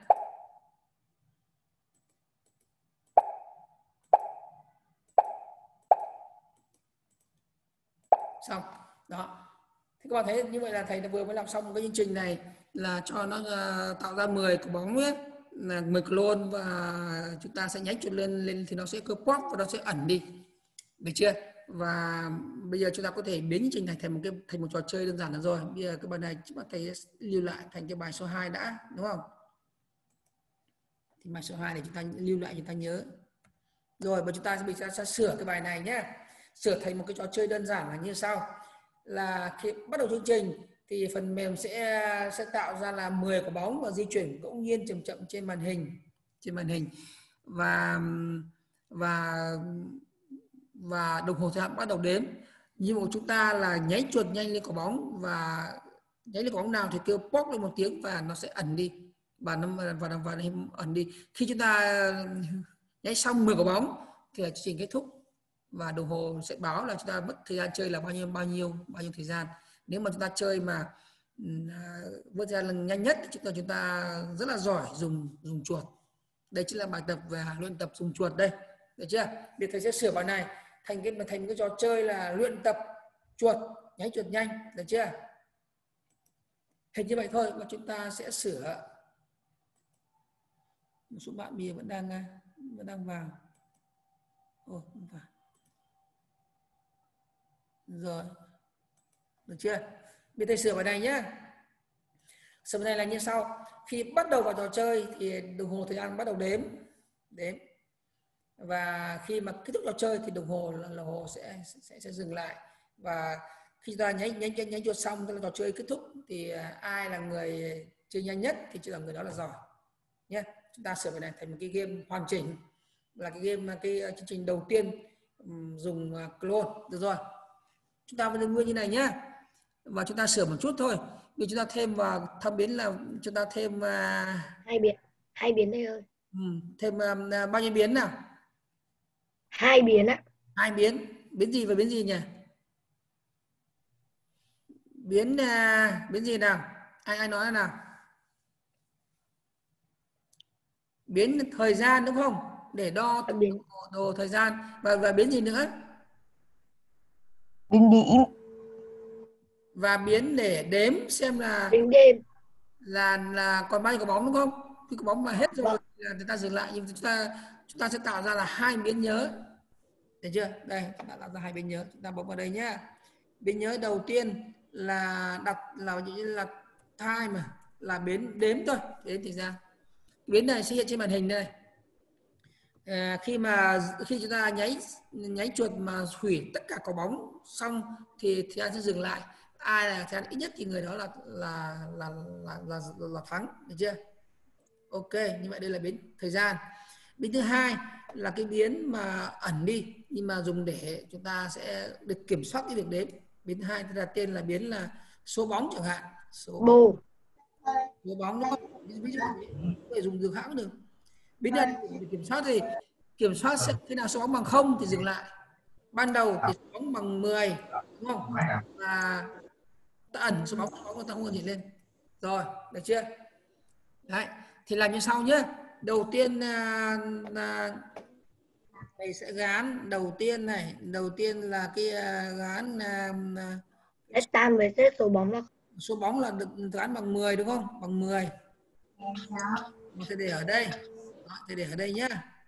[SPEAKER 1] Xong. Đó. Thế các bạn thấy như vậy là thầy vừa mới làm xong một cái chương trình này là cho nó uh, tạo ra mười quả bóng ấy, là mười clone, và chúng ta sẽ nháy chuột lên lên thì nó sẽ cơ pop và nó sẽ ẩn đi. Được chưa? Và bây giờ chúng ta có thể biến chương trình này thành một cái thành một trò chơi đơn giản là rồi. Bây giờ cái bài này chúng ta thấy lưu lại thành cái bài số hai đã, đúng không? Thì bài số hai này chúng ta lưu lại, chúng ta nhớ. Rồi và chúng ta bây giờ sẽ sửa cái bài này nhé. Sửa thành một cái trò chơi đơn giản là như sau. Là khi bắt đầu chương trình thì phần mềm sẽ sẽ tạo ra là mười quả bóng và di chuyển ngẫu nhiên chậm chậm trên màn hình, trên màn hình. Và và và đồng hồ thời gian bắt đầu đếm. Nhưng mà chúng ta là nháy chuột nhanh lên quả bóng, và nháy lên quả bóng nào thì kêu pop lên một tiếng và nó sẽ ẩn đi, và nó và, và, và ẩn đi. Khi chúng ta nháy xong mười quả bóng thì là chương trình kết thúc, và đồng hồ sẽ báo là chúng ta mất thời gian chơi là bao nhiêu bao nhiêu bao nhiêu thời gian. Nếu mà chúng ta chơi mà vượt ra lần nhanh nhất thì chúng ta chúng ta rất là giỏi dùng dùng chuột. Đây chính là bài tập về luyện tập dùng chuột đây, được chưa? Bây thầy sẽ sửa bài này thành cái thành cái trò chơi là luyện tập chuột, nháy chuột nhanh, được chưa? Hình như vậy thôi, và chúng ta sẽ sửa. Một số bạn bia vẫn đang vẫn đang vào. Ồ, không phải. Rồi, được chưa? Bây thầy sửa bài này nhé. Sửa bài này là như sau. Khi bắt đầu vào trò chơi thì đồng hồ thời gian bắt đầu đếm, đếm. Và khi mà kết thúc trò chơi thì đồng hồ là đồng hồ sẽ sẽ sẽ dừng lại. Và khi ta nháy nháy nháy, nháy chuột xong, tức là trò chơi kết thúc, thì ai là người chơi nhanh nhất thì chỉ là người đó là giỏi nhé. Chúng ta sửa bài này thành một cái game hoàn chỉnh, là cái game cái chương trình đầu tiên dùng clone, được rồi. Chúng ta vẫn giữ nguyên như này nhé, và chúng ta sửa một chút thôi. Vì chúng ta thêm vào thâm biến là chúng ta thêm uh...
[SPEAKER 2] hai biến, hai biến đây ơi.
[SPEAKER 1] Ừ, thêm uh, bao nhiêu biến nào?
[SPEAKER 2] Hai biến ạ.
[SPEAKER 1] Hai biến. Biến gì và biến gì nhỉ? Biến uh, biến gì nào? Ai ai nói nào? Biến thời gian đúng không? Để đo
[SPEAKER 2] biến
[SPEAKER 1] đồ thời gian. Và và biến gì nữa?
[SPEAKER 3] Biến điểm.
[SPEAKER 1] Và biến để đếm xem là
[SPEAKER 2] biến đêm
[SPEAKER 1] là là còn bao nhiêu quả bóng đúng không? Khi quả bóng mà hết rồi là người ta dừng lại, nhưng chúng ta chúng ta sẽ tạo ra là hai biến nhớ. Được chưa? Đây, chúng ta tạo ra hai biến nhớ. Chúng ta bấm vào đây nhé. Biến nhớ đầu tiên là đặt là như là time mà là biến đếm thôi, đếm thời gian. Biến này sẽ hiện trên màn hình đây. À, khi mà khi chúng ta nháy nháy chuột mà hủy tất cả quả bóng xong thì thời gian sẽ dừng lại. Ai là thời gian ít nhất thì người đó là là là là là, là, là thắng, được chưa? Ok, như vậy đây là biến thời gian. Biến thứ hai là cái biến mà ẩn đi, nhưng mà dùng để chúng ta sẽ được kiểm soát cái việc đếm. Biến thứ hai là tên là biến là số bóng chẳng hạn, số
[SPEAKER 2] bù
[SPEAKER 1] số bóng đúng không? Ví dụ để dùng từ khác cũng được. Biến này để kiểm soát thì kiểm soát sẽ khi nào số bóng bằng không thì dừng lại. Ban đầu thì số bóng bằng mười đúng không? Và ta ẩn số bóng, số bóng ta không hiện lên. Rồi, được chưa? Đấy, thì làm như sau nhé. Đầu tiên là, là thầy sẽ gán đầu tiên này, đầu tiên là cái gán
[SPEAKER 2] hết tam với hết số bóng là
[SPEAKER 1] số bóng là được gán bằng mười đúng không? Bằng mười. Mà thầy để ở đây. Đó, thầy để ở đây nhá.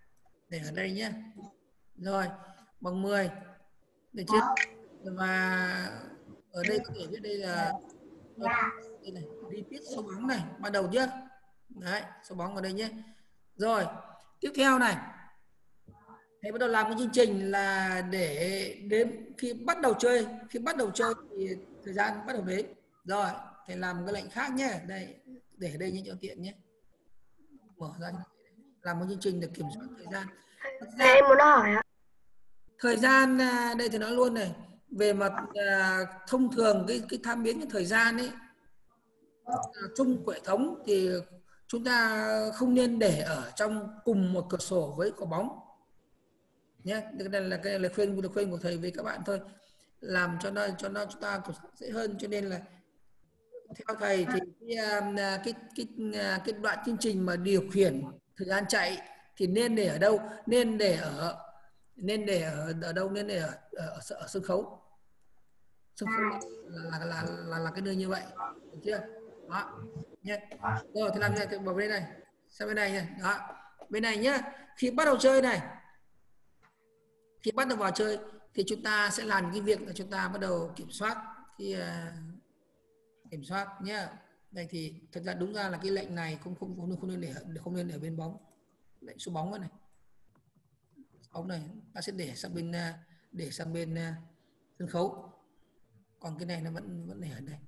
[SPEAKER 1] để ở đây nhé. Rồi bằng mười được chưa? Và ở đây có thể viết đây là đây này, repeat số bóng này ban đầu chưa? Đấy, số bóng ở đây nhé. Rồi tiếp theo này, thầy bắt đầu làm cái chương trình là để đến khi bắt đầu chơi, khi bắt đầu chơi thì thời gian bắt đầu đến. Rồi thầy làm cái lệnh khác nhé, đây để đây như cho tiện nhé, mở ra làm một chương trình để kiểm soát thời gian.
[SPEAKER 2] Thầy em muốn hỏi ạ.
[SPEAKER 1] Thời gian đây thì nói luôn này, về mặt à, thông thường cái cái tham biến cái thời gian ấy à, chung của hệ thống thì chúng ta không nên để ở trong cùng một cửa sổ với quả bóng nhé. Đây là cái lời khuyên lời khuyên của thầy với các bạn thôi, làm cho nó cho nó chúng ta dễ hơn. Cho nên là theo thầy thì cái cái cái cái, cái đoạn chương trình mà điều khiển thời gian chạy thì nên để ở đâu? Nên để ở nên để ở ở đâu? Nên để ở ở, ở, ở sân khấu. Sân khấu là là là là, là cái nơi như vậy, được chưa? Đó nhé. Rồi thì làm gì? Thì bỏ bên này sang bên này nhé. Đó, bên này nhá. Khi bắt đầu chơi này, khi bắt đầu vào chơi thì chúng ta sẽ làm cái việc là chúng ta bắt đầu kiểm soát cái uh, kiểm soát nhé. Đây thì thật ra đúng ra là cái lệnh này không không không, không nên để không nên để ở bên bóng, lệnh số bóng này, bóng này ta sẽ để sang bên để sang bên uh, sân khấu. Còn cái này nó vẫn vẫn để ở đây.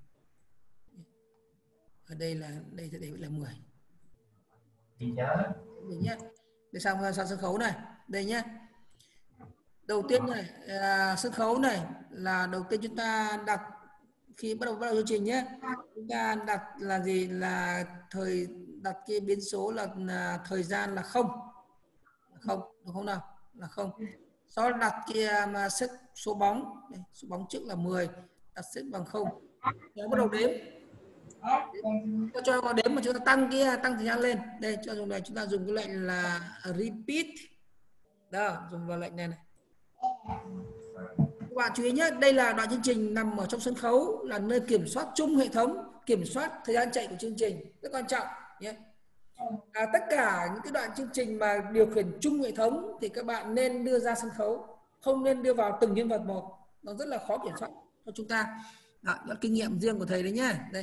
[SPEAKER 1] Ở đây là đây sẽ để là mười. Mình nhé. Để sang sang sân khấu này, đây nhé. Đầu tiên này à, sân khấu này là đầu tiên chúng ta đặt khi bắt đầu bắt đầu chương trình nhé. Chúng ta đặt là gì? Là thời đặt cái biến số là, là thời gian là không, không được không nào? Là không. Sau đó đặt kia mà set số bóng, đây, số bóng trước là mười, đặt set bằng không. Đó, bắt đầu đếm. Cho cho vào đếm mà chúng ta tăng kia tăng thời gian lên. Đây cho dùng này chúng ta dùng cái lệnh là repeat. Đó, dùng vào lệnh này này. Các bạn chú ý nhé, đây là đoạn chương trình nằm ở trong sân khấu, là nơi kiểm soát chung hệ thống, kiểm soát thời gian chạy của chương trình, rất quan trọng nhé. À, tất cả những cái đoạn chương trình mà điều khiển chung hệ thống thì các bạn nên đưa ra sân khấu, không nên đưa vào từng nhân vật một, nó rất là khó kiểm soát cho chúng ta. Đó, đó kinh nghiệm riêng của thầy đấy nhé. Đây,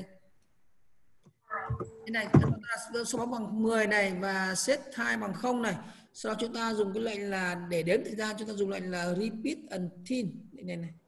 [SPEAKER 1] cái này chúng ta số bóng bằng mười này và set hai bằng không này. Sau đó chúng ta dùng cái lệnh là để đếm thời gian, chúng ta dùng lệnh là repeat until đây này này.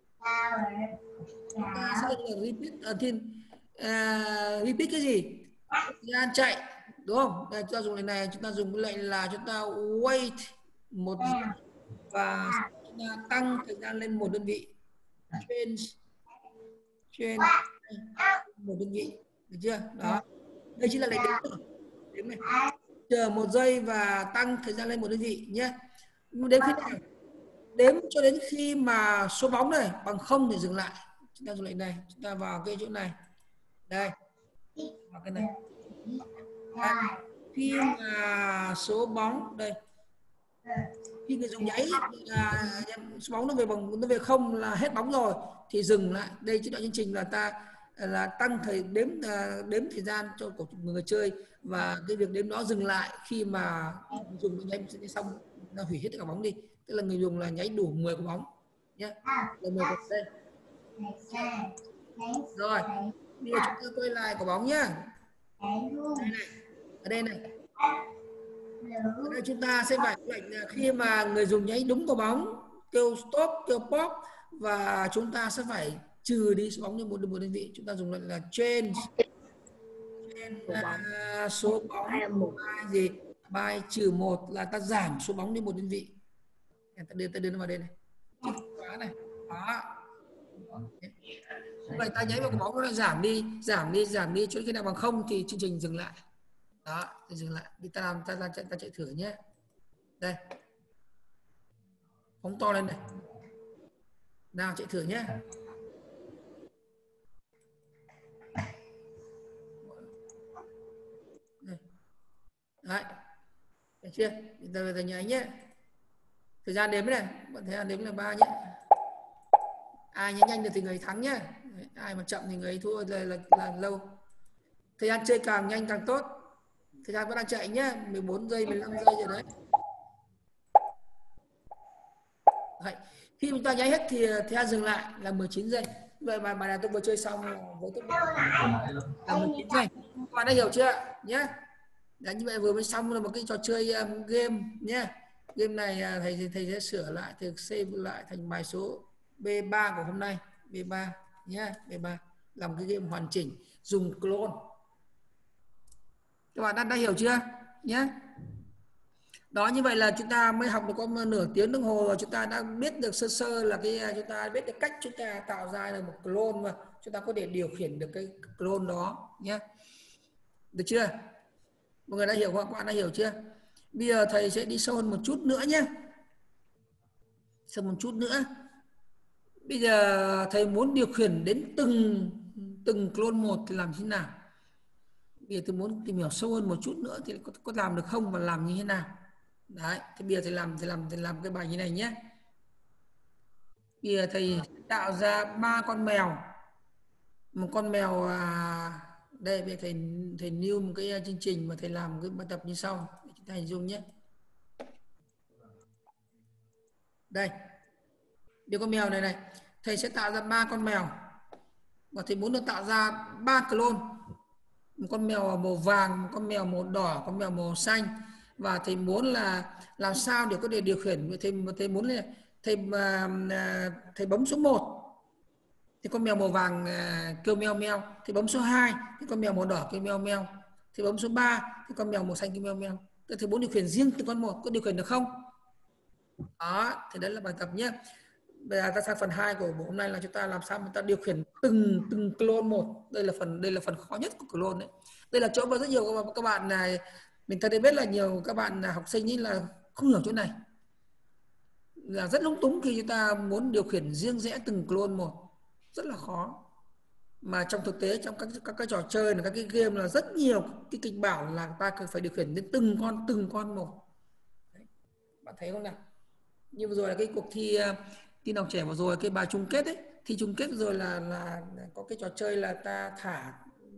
[SPEAKER 1] Ta sẽ là repeat until uh, repeat cái gì? Thời gian chạy, đúng không? Đây, chúng ta dùng lệnh này, chúng ta dùng cái lệnh là chúng ta wait một giây và chúng ta tăng thời gian lên một đơn vị, change change một đơn vị, được chưa? Đó, đây chính là lệnh đếm, đếm này, chờ một giây và tăng thời gian lên một đơn vị nhé. Đến khi nào? Đếm cho đến khi mà số bóng này bằng không thì dừng lại. Chúng ta dùng lệnh này, chúng ta vào cái chỗ này, đây, vào cái này. Đấy. Khi mà số bóng đây, khi người dùng nháy à, số bóng nó về bằng nó về không là hết bóng rồi thì dừng lại. Đây chế độ chương trình là ta là tăng thời đếm đếm thời gian cho của người chơi, và cái việc đếm đó dừng lại khi mà người dùng nó nháy sẽ xong, nó hủy hết tất cả bóng đi, tức là người dùng là nháy đủ mười quả bóng nhé. Là mười quả đây. Rồi bây giờ chúng ta quay lại quả bóng nhá. Đây này, ở đây này, ở đây chúng ta sẽ phải lệnh khi mà người dùng nháy đúng quả bóng kêu stop, kêu pop, và chúng ta sẽ phải trừ đi số bóng đi một một đơn vị. Chúng ta dùng lệnh là change, change uh, số bóng by gì by trừ một, là ta giảm số bóng đi một đơn vị. Ta đưa ta đưa nó vào đây này, quá này, đó. Vậy ta nháy vào quả bóng nó giảm đi giảm đi giảm đi cho đến khi nào bằng không thì chương trình dừng lại. Đó, thì dừng lại. Đi ta làm ta, ta, ta, ta chạy thử nhé. Đây, phóng to lên này, nào chạy thử nhé. Đây. Đấy, được chưa? Giờ giờ nháy nhé. Thời gian đếm này, bạn thời gian đếm là ba nhé. Ai nhảy nhanh được thì người thắng nhé. Ai mà chậm thì người thua là, là, là lâu. Thời gian chơi càng nhanh càng tốt. Thời gian vẫn đang chạy nhé, mười bốn giây, mười lăm giây rồi đấy. Đấy. Khi chúng ta nháy hết thì thì ta dừng lại là mười chín giây. Vậy mà bài này tôi vừa chơi xong với tốc độ là mười chín giây. Các bạn đã hiểu chưa nhé? Đấy, như vậy vừa mới xong là một cái trò chơi um, game nhé. Game này uh, thầy thầy sẽ sửa lại, thầy save lại thành bài số B ba của hôm nay, B ba nhé, B ba làm cái game hoàn chỉnh dùng clone. Các bạn đã, đã hiểu chưa nhé? Đó, như vậy là chúng ta mới học được có nửa tiếng đồng hồ rồi, chúng ta đã biết được sơ sơ là cái chúng ta biết được cách chúng ta tạo ra được một clone mà chúng ta có thể điều khiển được cái clone đó nhé. Được chưa? Mọi người đã hiểu không? Các bạn đã hiểu chưa? Bây giờ thầy sẽ đi sâu hơn một chút nữa nhé. Sâu một chút nữa. Bây giờ thầy muốn điều khiển đến từng từng clone một thì làm thế nào? Bây giờ tôi muốn tìm hiểu sâu hơn một chút nữa thì có, có làm được không và làm như thế nào? Đấy, thì bây giờ thầy làm thầy làm thầy làm cái bài như này nhé. Bây giờ thầy tạo ra ba con mèo. Một con mèo à, đây bây giờ thầy thầy new một cái chương trình mà thầy làm cái bài tập như sau để chúng ta hình dung nhé. Đây. Điều con mèo này này, thầy sẽ tạo ra ba con mèo và thầy muốn được tạo ra ba clone. Một con mèo màu vàng, một con mèo màu đỏ, một con mèo màu xanh, và thầy muốn là làm sao để có thể điều khiển. Thầy thầy muốn là thầy thầy bấm số một thì con mèo màu vàng kêu meo meo, thì bấm số hai thì con mèo màu đỏ kêu meo meo, thì bấm số ba thì con mèo màu xanh kêu meo meo. Thầy muốn điều khiển riêng từng con một, có điều khiển được không? Đó, thì đấy là bài tập nhé. Bây giờ ta sang phần hai của buổi hôm nay là chúng ta làm sao chúng ta điều khiển từng từng clone một. Đây là phần đây là phần khó nhất của clone đấy. Đây là chỗ mà rất nhiều các bạn này, mình thấy biết là nhiều các bạn học sinh ấy là không hiểu chỗ này, là rất lúng túng khi chúng ta muốn điều khiển riêng rẽ từng clone một, rất là khó. Mà trong thực tế trong các các cái trò chơi là các cái game là rất nhiều cái kịch bản là ta cần phải điều khiển đến từng con từng con một. Đấy. Bạn thấy không nào? Như vừa rồi là cái cuộc thi tin học trẻ vừa rồi, cái bài chung kết ấy, thi chung kết rồi là là có cái trò chơi là ta thả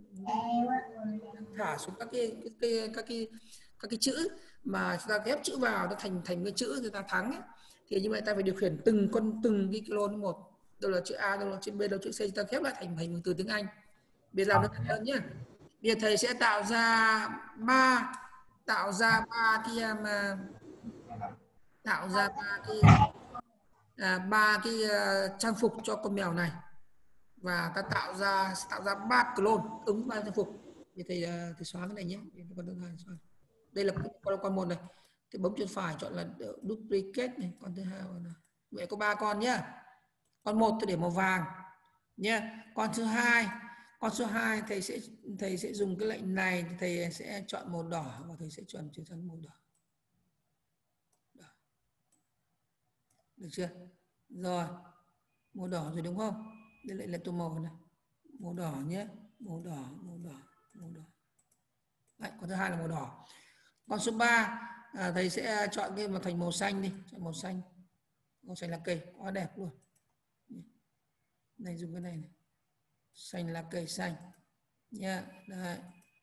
[SPEAKER 1] thả xuống các cái cái, cái các cái các cái chữ mà chúng ta ghép chữ vào nó thành thành cái chữ người ta thắng ấy. Thì như vậy ta phải điều khiển từng con từng cái clone một, đâu là chữ A, đâu là chữ B, đâu là chữ C, chúng ta ghép lại thành thành từ tiếng Anh. Bây giờ làm nó thật hơn nhé. Bây giờ thầy sẽ tạo ra ba tạo ra ba cái mà tạo ra ba cái à, ba cái uh, trang phục cho con mèo này, và ta tạo ra tạo ra ba clone ứng ba trang phục. Thì thầy uh, thầy xóa cái này nhé. Đây là con con một này, thì bấm chuột phải chọn là duplicate này, con thứ hai là vậy, có ba con nhé. Con một tôi để màu vàng nhé. Con thứ hai con số hai thầy sẽ thầy sẽ dùng cái lệnh này, thì thầy sẽ chọn màu đỏ và thầy sẽ chọn chữ chắn màu đỏ. Đỏ. Được chưa? Rồi, màu đỏ rồi đúng không? Đây lại là tô màu này, màu đỏ nhé, màu đỏ, màu đỏ, màu đỏ. Đấy, con thứ hai là màu đỏ. Con số ba à, thầy sẽ chọn cái mà thành màu xanh đi, chọn màu xanh, màu xanh lá cây, quá đẹp luôn. Này dùng cái này, này. Xanh lá cây xanh nhé. Đấy.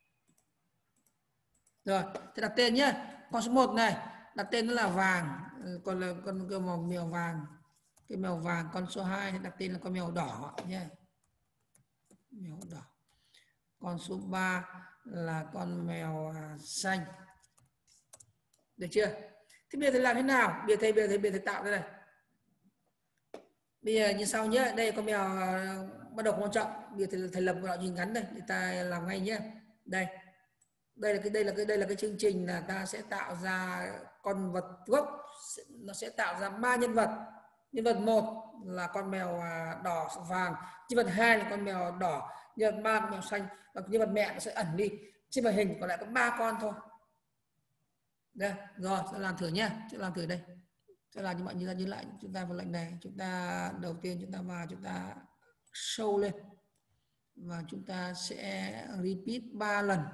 [SPEAKER 1] Rồi, thế đặt tên nhé. Con số một này đặt tên nó là vàng, còn là con cái màu mèo vàng, cái mèo vàng. Con số hai đặt tên là con mèo đỏ nhé, mèo đỏ. Con số ba là con mèo xanh. Được chưa? Thế bây giờ thầy làm thế nào? Bây giờ thầy bây giờ thầy, bây giờ thầy tạo cái này. Bây giờ như sau nhé. Đây con mèo bắt đầu quan trọng. Bây giờ thầy, thầy lập một đạo trình ngắn đây để ta làm ngay nhé. Đây. Đây là cái đây là cái đây là cái chương trình là ta sẽ tạo ra con vật gốc, nó sẽ tạo ra ba nhân vật. Nhân vật một là con mèo đỏ vàng, nhân vật hai là con mèo đỏ, nhân vật ba con mèo xanh, và nhân vật mẹ nó sẽ ẩn đi. Trên màn hình còn lại có ba con thôi. Đây, rồi sẽ làm thử nhé, sẽ làm thử đây. Sẽ làm như mọi như ta nhìn lại, chúng ta vào lệnh này, chúng ta đầu tiên chúng ta vào, chúng ta show lên và chúng ta sẽ repeat ba lần.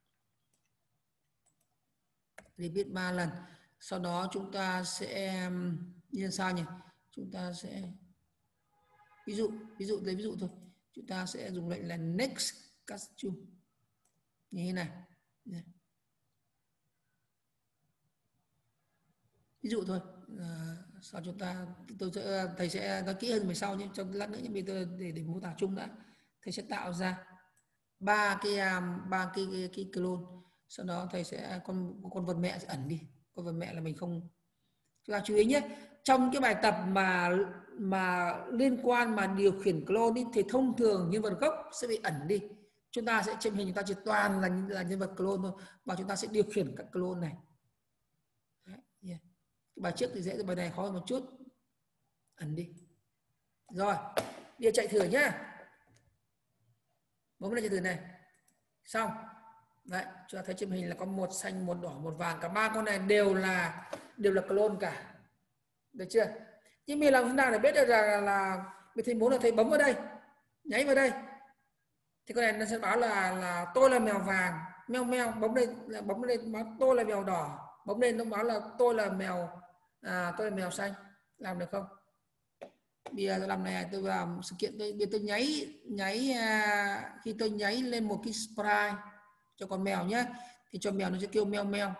[SPEAKER 1] Repeat ba lần. Sau đó chúng ta sẽ như sao nhỉ? Chúng ta sẽ ví dụ ví dụ lấy ví dụ thôi. Chúng ta sẽ dùng lệnh là next costume như thế này. Ví dụ thôi. À, sau chúng ta tôi sẽ thầy sẽ nói kỹ hơn về sau, nhưng trong lát nữa nhưng bây giờ để để mô tả chung đã, thầy sẽ tạo ra ba cái ba cái, cái cái clone, sau đó thầy sẽ con con vật mẹ sẽ ẩn đi, con vật mẹ là mình không. Chúng ta chú ý nhé, trong cái bài tập mà mà liên quan mà điều khiển clone ý, thì thông thường nhân vật gốc sẽ bị ẩn đi. Chúng ta sẽ trên hình chúng ta chỉ toàn là là nhân vật clone thôi, và chúng ta sẽ điều khiển các clone này. Đấy, yeah. Cái bài trước thì dễ, bài này khó hơn một chút, ẩn đi. Rồi, bây giờ chạy thử nhá. Bấm lên chạy thử này. Xong. Đấy, chúng ta thấy trên hình là có một xanh, một đỏ, một vàng, cả ba con này đều là đều là clone cả. Được chưa? Nhưng mình làm thế nào để biết được là là mình thấy muốn là thầy bấm vào đây, nháy vào đây, thì con này nó sẽ báo là là tôi là mèo vàng, meo meo, bấm lên là bấm lên báo tôi là mèo đỏ, bấm lên nó báo là tôi là mèo à, tôi là mèo xanh. Làm được không? Bây giờ làm này tôi làm sự kiện, tôi bây tôi nháy nháy à, khi tôi nháy lên một cái sprite cho con mèo nhé, thì cho mèo nó sẽ kêu meo meo.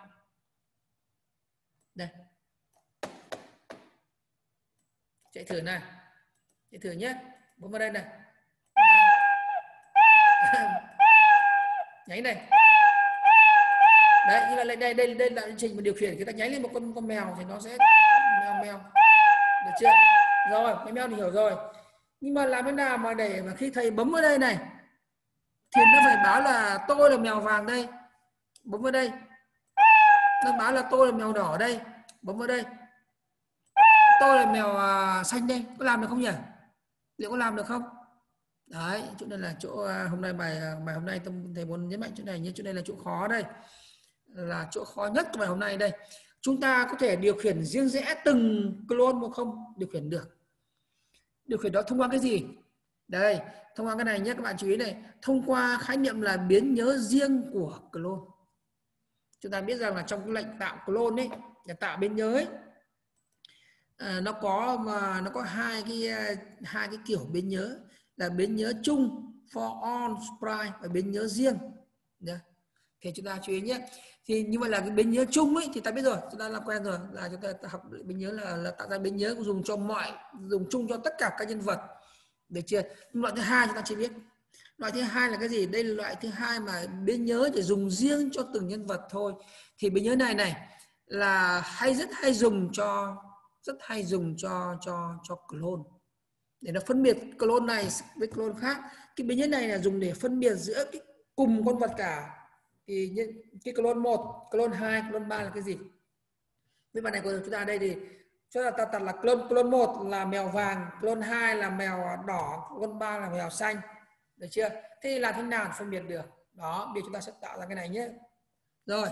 [SPEAKER 1] Đây, chạy thử này, chạy thử nhé, bấm vào đây này. Nháy này. Đấy, như là đây đây đây là trình mà điều khiển, người ta nháy lên một con con mèo thì nó sẽ meo meo. Được chưa? Rồi, meo meo thì hiểu rồi. Nhưng mà làm thế nào mà để mà khi thầy bấm vào đây này thì nó phải báo là tôi là mèo vàng đây, bấm vào đây. Nó báo là tôi là mèo đỏ đây, bấm vào đây. Tôi là mèo uh, xanh đây, có làm được không nhỉ? Liệu có làm được không? Đấy, chỗ này là chỗ uh, hôm nay bài bài hôm nay tôi thầy muốn nhấn mạnh chỗ này, nhưng chỗ này là chỗ khó đây, là chỗ khó nhất của bài hôm nay đây. Chúng ta có thể điều khiển riêng rẽ từng clone một không? Điều khiển được. Điều khiển đó thông qua cái gì? Đây, thông qua cái này nhé, các bạn chú ý này, thông qua khái niệm là biến nhớ riêng của clone. Chúng ta biết rằng là trong cái lệnh tạo clone ấy, là tạo biến nhớ ấy, à, nó có mà nó có hai cái hai cái kiểu biến nhớ, là biến nhớ chung for all sprite và biến nhớ riêng. Nhá. Thì chúng ta chú ý nhé. Thì như vậy là cái biến nhớ chung ấy thì ta biết rồi, chúng ta làm quen rồi, là chúng ta học biến nhớ là, là tạo ra biến nhớ dùng cho mọi, dùng chung cho tất cả các nhân vật. Được chưa? Loại thứ hai chúng ta chưa biết. Loại thứ hai là cái gì? Đây là loại thứ hai mà biến nhớ để dùng riêng cho từng nhân vật thôi. Thì biến nhớ này này là hay rất hay dùng cho rất hay dùng cho cho cho clone, để nó phân biệt clone này với clone khác. Cái biến nhớ này là dùng để phân biệt giữa cái cùng con vật cả. Thì cái clone một, clone hai, clone ba là cái gì? Với bài này của chúng ta đây thì cho là ta đặt là clone clone một là mèo vàng, clone hai là mèo đỏ, clone ba là mèo xanh. Được chưa? Thế làm thế nào để phân biệt được? Đó, bây giờ chúng ta sẽ tạo ra cái này nhé. Rồi.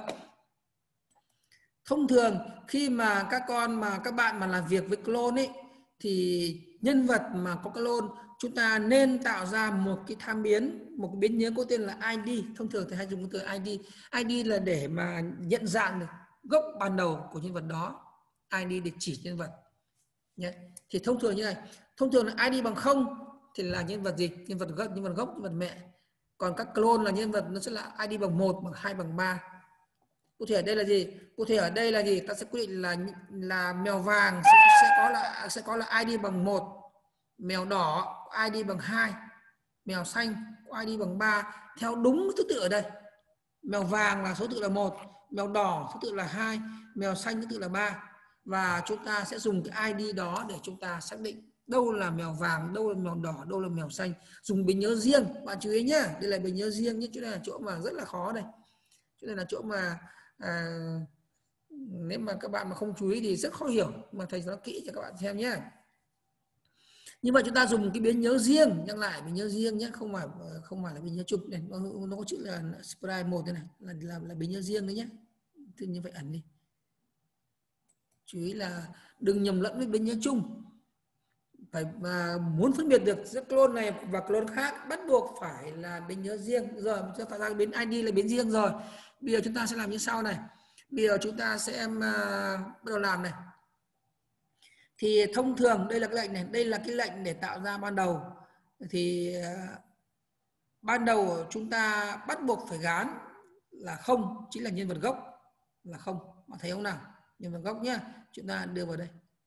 [SPEAKER 1] Thông thường khi mà các con mà các bạn mà làm việc với clone ấy, thì nhân vật mà có clone chúng ta nên tạo ra một cái tham biến, một cái biến nhớ có tên là i đê. Thông thường thì hay dùng cái từ i đê. i đê là để mà nhận dạng được gốc ban đầu của nhân vật đó. i đê để chỉ nhân vật. Nhé. Thì thông thường như này, thông thường là i đê bằng không thì là nhân vật gì? Nhân vật gốc, nhân vật gốc, nhân vật mẹ. Còn các clone là nhân vật nó sẽ là i đê bằng một, bằng hai, bằng ba. Cụ thể ở đây là gì? Cụ thể ở đây là gì? Ta sẽ quyết định là là mèo vàng sẽ, sẽ có là sẽ có là i đê bằng một, mèo đỏ i đê bằng hai, mèo xanh i đê bằng ba theo đúng thứ tự ở đây. Mèo vàng là số tự là một, mèo đỏ số tự là hai, mèo xanh số tự là ba, và chúng ta sẽ dùng cái i đê đó để chúng ta xác định đâu là mèo vàng, đâu là mèo đỏ, đâu là mèo xanh. Dùng biến nhớ riêng, bạn chú ý nhé, đây là biến nhớ riêng nhé, chỗ này là chỗ mà rất là khó đây. Chỗ này là chỗ mà à, nếu mà các bạn mà không chú ý thì rất khó hiểu, mà thầy nói kỹ cho các bạn xem nhé. Nhưng mà chúng ta dùng cái biến nhớ riêng, nhắc lại biến nhớ riêng nhé, không phải không phải là biến nhớ chung này, nó, nó có chữ là sprite một thế này, là là, là biến nhớ riêng đấy nhé. Thì như vậy ẩn đi. Chú ý là đừng nhầm lẫn với biến nhớ chung. Phải mà muốn phân biệt được giữa clone này và clone khác bắt buộc phải là biến nhớ riêng. Rồi chúng ta tạo ra biến i đê là biến riêng rồi. Bây giờ chúng ta sẽ làm như sau này. Bây giờ chúng ta sẽ uh, bắt đầu làm này. Thì thông thường đây là cái lệnh này, đây là cái lệnh để tạo ra ban đầu. Thì uh, ban đầu chúng ta bắt buộc phải gán là không, chính là nhân vật gốc là không. Bạn thấy không nào? Nhân vật gốc nhé. Chúng ta đưa vào đây.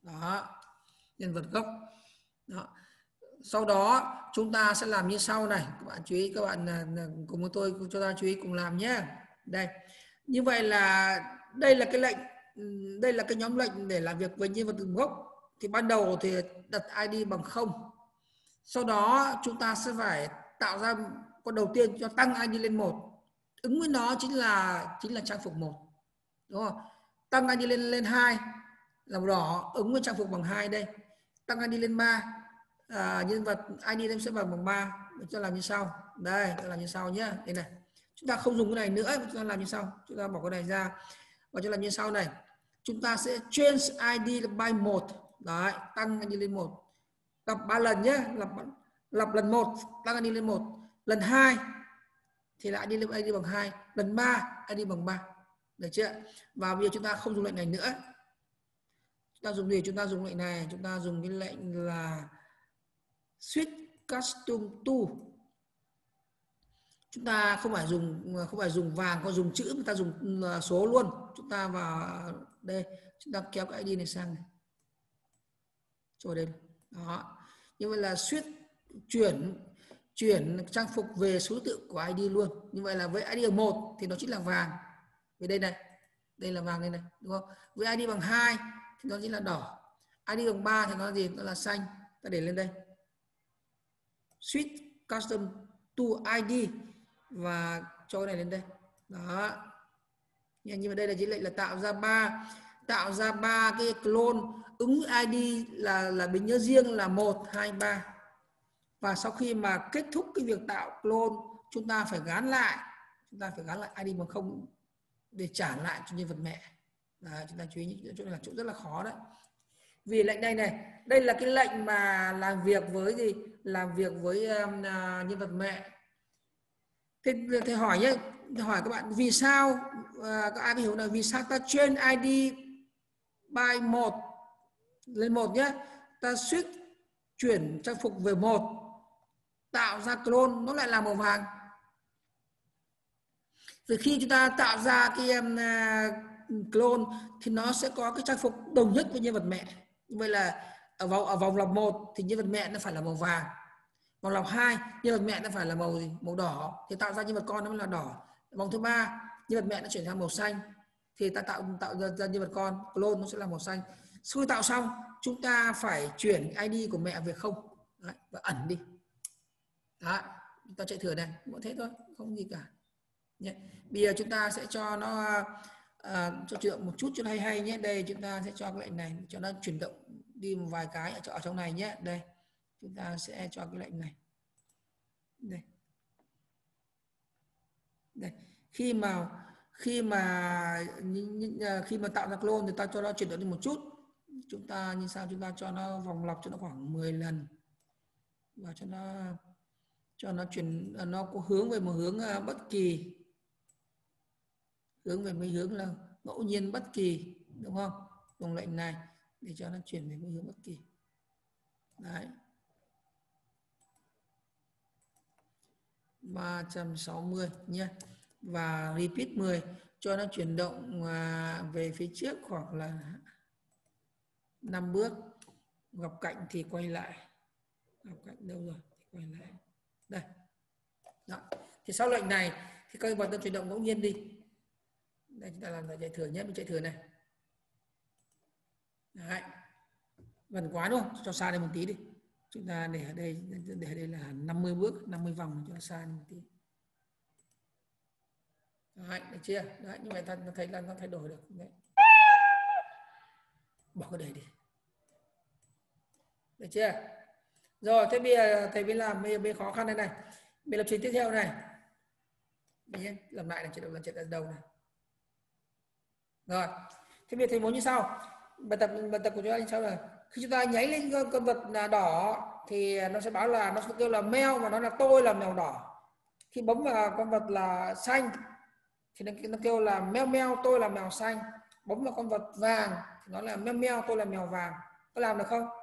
[SPEAKER 1] Đó, nhân vật gốc. Đó. Sau đó chúng ta sẽ làm như sau này, các bạn chú ý, các bạn cùng với tôi cho ta chú ý cùng làm nhé. Đây, như vậy là đây là cái lệnh, đây là cái nhóm lệnh để làm việc với nhân vật gốc. Thì ban đầu thì đặt i đê bằng không. Sau đó chúng ta sẽ phải tạo ra con đầu tiên cho tăng i đê lên một. Ứng với nó chính là chính là trang phục một. Đúng không? Tăng i đê lên lên hai là màu đỏ, ứng với trang phục bằng hai đây. Tăng i đê lên ba, à, nhân vật i đê sẽ bằng bằng ba. Mình sẽ làm như sau. Đây, ta làm như sau nhé. Đây này. Chúng ta không dùng cái này nữa, chúng ta làm như sau. Chúng ta bỏ cái này ra và chúng ta làm như sau này. Chúng ta sẽ change i đê by một. Đấy, tăng i đê lên một. Lặp ba lần nhé, lặp lặp lần một tăng i đê lên một, lần hai thì lại đi lên i đê bằng hai, lần ba i đê bằng ba. Được chưa? Và bây giờ chúng ta không dùng lệnh này nữa. Chúng ta dùng gì? Chúng ta dùng lệnh này, chúng ta dùng cái lệnh là switch custom to. Chúng ta không phải dùng không phải dùng vàng, có dùng chữ, mà ta dùng số luôn. Chúng ta vào đây, chúng ta kéo cái i đê này sang này. Rồi đây. Đó. Như vậy là switch chuyển chuyển trang phục về số tự của i đê luôn. Như vậy là với i đê bằng một thì nó chính là vàng. Về đây này, đây là vàng đây này, đúng không? Với i đê bằng hai thì nó chính là đỏ. i đê bằng ba thì nó là gì? Nó là xanh. Ta để lên đây. Switch custom to i đê và cho cái này lên đây. Đó. Nhưng mà đây là chỉ lệnh là tạo ra ba tạo ra ba cái clone ứng i đê là là bình nhớ riêng là một, hai, ba. Và sau khi mà kết thúc cái việc tạo clone, chúng ta phải gán lại, chúng ta phải gán lại i đê bằng không để trả lại cho nhân vật mẹ. Đấy, chúng ta chú ý chỗ này là chỗ rất là khó đấy. Vì lệnh này này, đây là cái lệnh mà làm việc với gì? Làm việc với um, uh, nhân vật mẹ. Thế thầy hỏi nhé, thầy hỏi các bạn vì sao uh, các ai có hiểu là vì sao ta change i đê by một lên một nhé, ta switch chuyển trang phục về một, tạo ra clone nó lại là màu vàng. Vì khi chúng ta tạo ra cái um, uh, clone thì nó sẽ có cái trang phục đồng nhất với nhân vật mẹ. Như vậy là ở vòng ở vòng lọc một thì nhân vật mẹ nó phải là màu vàng. Vòng lọc hai nhân vật mẹ nó phải là màu gì? Màu đỏ, thì tạo ra nhân vật con nó mới là đỏ. Vòng thứ ba nhân vật mẹ nó chuyển sang màu xanh thì ta tạo tạo ra, ra nhân vật con clone nó sẽ là màu xanh. Sau khi tạo xong chúng ta phải chuyển i đê của mẹ về không. Đấy, và ẩn đi. Đó, chúng ta chạy thử này, cũng thế thôi, không gì cả. Nhé. Bây giờ chúng ta sẽ cho nó uh, cho chuyện một chút cho hay hay nhé. Đây chúng ta sẽ cho cái lệnh này cho nó chuyển động đi một vài cái ở trong này nhé. Đây chúng ta sẽ cho cái lệnh này. Đây. Đây. Khi mà khi mà khi mà tạo ra clone thì ta cho nó chuyển động đi một chút. Chúng ta như sao chúng ta cho nó vòng lọc cho nó khoảng mười lần và cho nó cho nó chuyển nó có hướng về một hướng bất kỳ, hướng về mấy hướng là ngẫu nhiên bất kỳ, đúng không? Dùng lệnh này để cho nó chuyển về một hướng bất kỳ. Đấy. ba trăm sáu mươi nhé. Và repeat mười cho nó chuyển động về phía trước khoảng là năm bước. Gặp cạnh thì quay lại. Gặp cạnh đâu rồi? Thì quay lại. Đây. Đó. Thì sau lệnh này thì các vật nó chuyển động ngẫu nhiên đi. Đây chúng ta làm lại chạy thử nhé, mình chạy thử này. Đấy. Gần quá đúng không? Cho xa đây một tí đi. Chúng ta để ở đây để ở đây là năm mươi bước, năm mươi vòng cho nó xa đi một tí. Đấy, được chưa? Đấy, như vậy ta thấy là nó thay đổi được. Đấy. Bỏ cái đây đi. Được chưa? Rồi, thế bây giờ thầy mới làm bây giờ khó khăn đây này. Bây lập trình tiếp theo này. Đấy, làm lại này, chạy đầu lần chạy đầu này. Rồi, thế bây giờ thầy muốn như sau. Bài tập bài tập của chúng ta như sau là khi chúng ta nháy lên con vật là đỏ thì nó sẽ báo là nó sẽ kêu là mèo và nó là tôi là mèo đỏ. Khi bấm vào con vật là xanh thì nó kêu là meo meo tôi là mèo xanh. Bấm vào con vật vàng thì nó là meo meo tôi là mèo vàng. Có làm được không?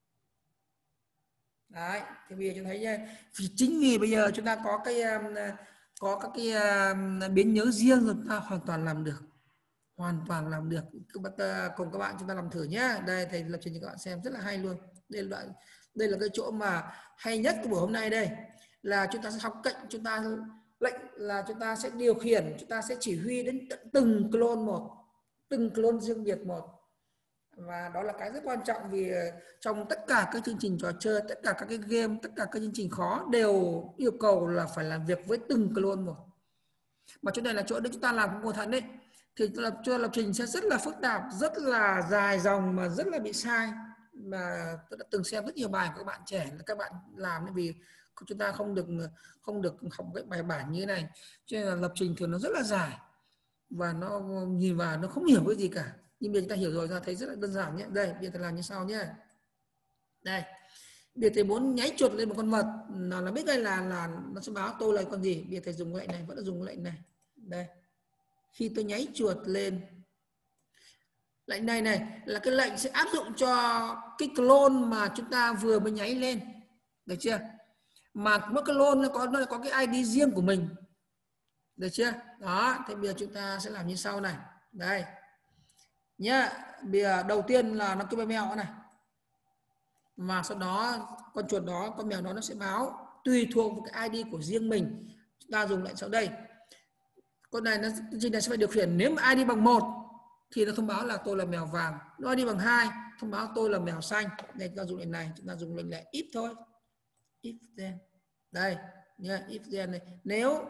[SPEAKER 1] Đấy, thì bây giờ chúng thấy nha, vì chính vì bây giờ chúng ta có cái có các cái biến nhớ riêng rồi, ta hoàn toàn làm được. hoàn toàn làm được. Các bạn cùng các bạn chúng ta làm thử nhé. Đây thầy lập trình cho các bạn xem rất là hay luôn. Đây là đây là cái chỗ mà hay nhất của buổi hôm nay đây, là chúng ta sẽ học cách chúng ta lệnh là chúng ta sẽ điều khiển, chúng ta sẽ chỉ huy đến từng clone một, từng clone riêng biệt một. Và đó là cái rất quan trọng, vì trong tất cả các chương trình trò chơi, tất cả các cái game, tất cả các chương trình khó đều yêu cầu là phải làm việc với từng clone một. Mà chỗ này là chỗ để chúng ta làm cẩn thận đấy, thì lập cho lập trình sẽ rất là phức tạp, rất là dài dòng mà rất là bị sai. Mà tôi đã từng xem rất nhiều bài của các bạn trẻ, các bạn làm vì chúng ta không được không được học cái bài bản như thế này, cho nên là lập trình thường nó rất là dài và nó nhìn vào nó không hiểu cái gì cả. Nhưng bây giờ chúng ta hiểu rồi, ta thấy rất là đơn giản nhé. Đây bây giờ thầy làm như sau nhé. Đây bây giờ thầy muốn nháy chuột lên một con vật, là nó biết ngay là là nó sẽ báo tôi là con gì. Bây giờ thầy dùng lệnh này, vẫn là dùng lệnh này. Đây khi tôi nháy chuột lên, lệnh này này là cái lệnh sẽ áp dụng cho cái clone mà chúng ta vừa mới nháy lên, được chưa? Mà mỗi clone nó có nó có cái i đê riêng của mình, được chưa? Đó, thì bây giờ chúng ta sẽ làm như sau này. Đây nhá, bây giờ đầu tiên là nó cái mèo này, mà sau đó con chuột đó, con mèo đó nó sẽ báo tùy thuộc vào cái i đê của riêng mình. Chúng ta dùng lệnh sau đây. Con này nó trình này sẽ phải điều khiển, nếu mà i đê bằng một thì nó thông báo là tôi là mèo vàng, nó đi bằng hai thông báo tôi là mèo xanh. Đây chúng ta dùng lệnh này, chúng ta dùng lệnh là if thôi, if then. Đây nhá, if then này, nếu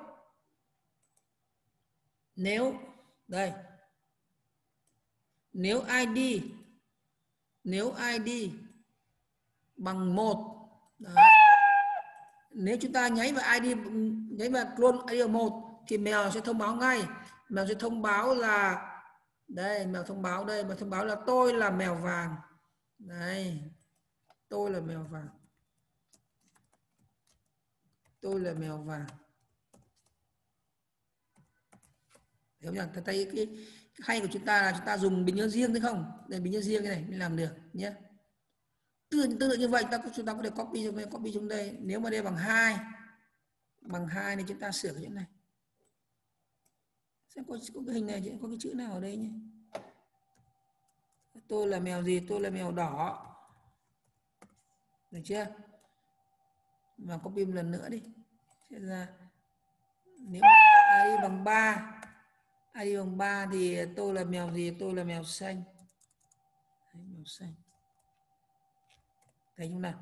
[SPEAKER 1] nếu đây nếu i đê nếu i đê bằng một, nếu chúng ta nháy vào i đê, nháy vào clone i đê một thì mèo sẽ thông báo ngay, mèo sẽ thông báo là đây, mèo thông báo đây, mà thông báo là tôi là mèo vàng. Đây, tôi là mèo vàng, tôi là mèo vàng. Hiểu nhỉ? Thấy cái, cái hay của chúng ta là chúng ta dùng bình nhớ riêng đấy không? Đây bình nhớ riêng cái này mới làm được nhé. Tương tự như vậy, ta chúng ta có thể copy xuống đây, copy xuống đây. Nếu mà đây bằng hai, bằng hai thì chúng ta sửa cái chỗ này. Xem có, có cái hình này, có cái chữ nào ở đây nhé. Tôi là mèo gì? Tôi là mèo đỏ. Được chưa? Và copy một lần nữa đi. Sẽ ra nếu i đê bằng ba, i đê bằng ba thì tôi là mèo gì? Tôi là mèo xanh. Đấy, mèo xanh. Thấy không nào?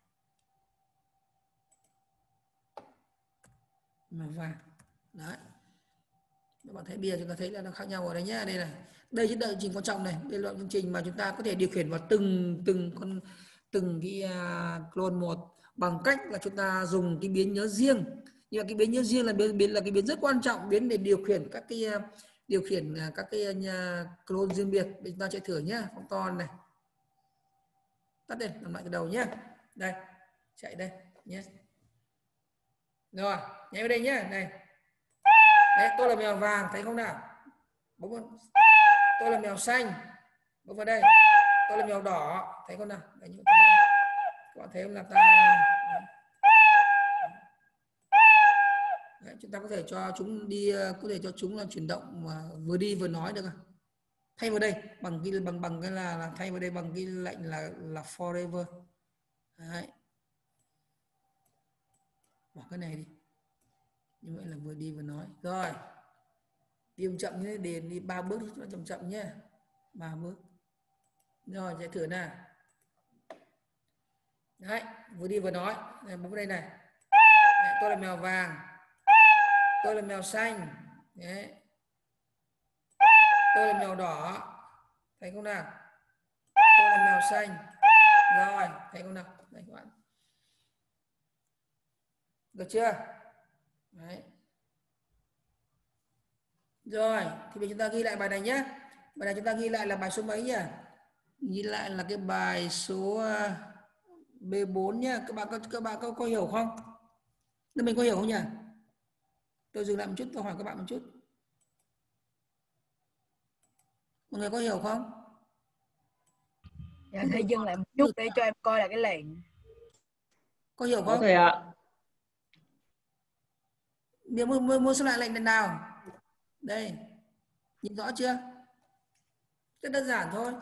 [SPEAKER 1] Mèo vàng. Đấy. Các bạn thấy bây giờ chúng ta thấy là nó khác nhau ở đây nhé. Đây này. Đây chính là chương trình quan trọng này. Đây là chương trình mà chúng ta có thể điều khiển vào từng từng con từng cái uh, clone một bằng cách là chúng ta dùng cái biến nhớ riêng. Nhưng mà cái biến nhớ riêng là biến, biến là cái biến rất quan trọng, biến để điều khiển các cái uh, điều khiển uh, các cái uh, clone riêng biệt. Chúng ta chạy thử nhé. Phóng to này. Tắt đây, làm lại từ đầu nhé. Đây, chạy đây nhé. Rồi, nhảy vào đây nhé. Này. Đấy, tôi là mèo vàng, thấy không nào? Bấm vào. Tôi là mèo xanh, bấm vào đây. Tôi là mèo đỏ, thấy không nào? Đấy, các bạn thấy không là ta. Đấy, chúng ta có thể cho chúng đi, có thể cho chúng là chuyển động mà vừa đi vừa nói được không? Thay vào đây bằng cái bằng bằng cái là, là thay vào đây bằng cái lệnh là là forever. Đấy. Bỏ cái này đi. Như vậy là vừa đi vừa nói. Rồi. Đi chậm nhé, để đi ba bước cho chậm chậm nhé. ba bước. Rồi, chạy thử nào. Đấy, vừa đi vừa nói. Này, bấm vào đây này. Đấy, tôi là mèo vàng. Tôi là mèo xanh. Đấy. Tôi là mèo đỏ. Thấy không nào? Tôi là mèo xanh. Rồi, thấy không nào? Đây các bạn. Được chưa? Đấy. Rồi, thì bây giờ chúng ta ghi lại bài này nhé. Bài này chúng ta ghi lại là bài số mấy nhỉ? Ghi lại là cái bài số B bốn nhá. Các bạn có các bạn có, có hiểu không? Nên mình có hiểu không nhỉ? Tôi dừng lại một chút, tôi hỏi các bạn một chút. Mọi người có hiểu không?
[SPEAKER 3] Dạ, thầy dừng lại một chút để cho em coi là cái lệnh.
[SPEAKER 1] Có hiểu không?
[SPEAKER 4] Có thầy ạ.
[SPEAKER 1] Nếu muốn, muốn, muốn xem lại lệnh lần nào? Đây. Nhìn rõ chưa? Rất đơn giản thôi.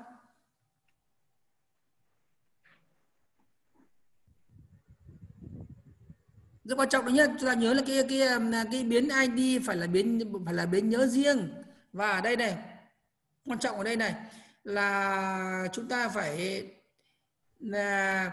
[SPEAKER 1] Rất quan trọng đấy nhé, chúng ta nhớ là cái cái cái biến i đê phải là biến phải là biến nhớ riêng. Và ở đây này, quan trọng ở đây này là chúng ta phải là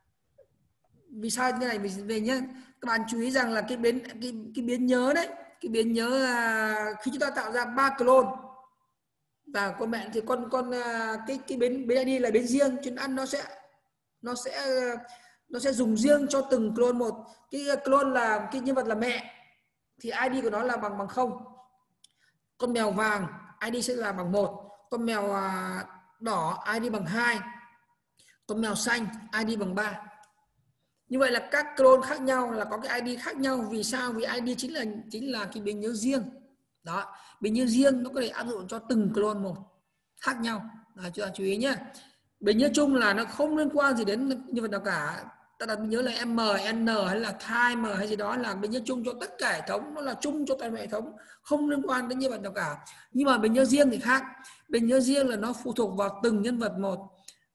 [SPEAKER 1] vì sao như này, vì về nhé, các bạn chú ý rằng là cái biến cái cái biến nhớ đấy, cái biến nhớ à, khi chúng ta tạo ra ba clone và con mẹ thì con con à, cái cái biến biến i đê là biến riêng, cho nên ăn nó sẽ nó sẽ nó sẽ dùng riêng cho từng clone một. Cái clone là cái nhân vật là mẹ thì i đê của nó là bằng bằng không. Con mèo vàng i đê sẽ là bằng một, con mèo à, đỏ i đê bằng hai, con mèo xanh i đê bằng ba. Như vậy là các clone khác nhau là có cái i đê khác nhau. Vì sao? Vì i đê chính là chính là cái biến nhớ riêng. Đó, biến nhớ riêng nó có thể áp dụng cho từng clone một khác nhau. Đó, chúng ta chú ý nhé. Biến nhớ chung là nó không liên quan gì đến nhân vật nào cả. Ta đặt nhớ là M, N hay là time hay gì đó là biến nhớ chung cho tất cả hệ thống, nó là chung cho toàn hệ thống, không liên quan đến nhân vật nào cả. Nhưng mà biến nhớ riêng thì khác. Biến nhớ riêng là nó phụ thuộc vào từng nhân vật một.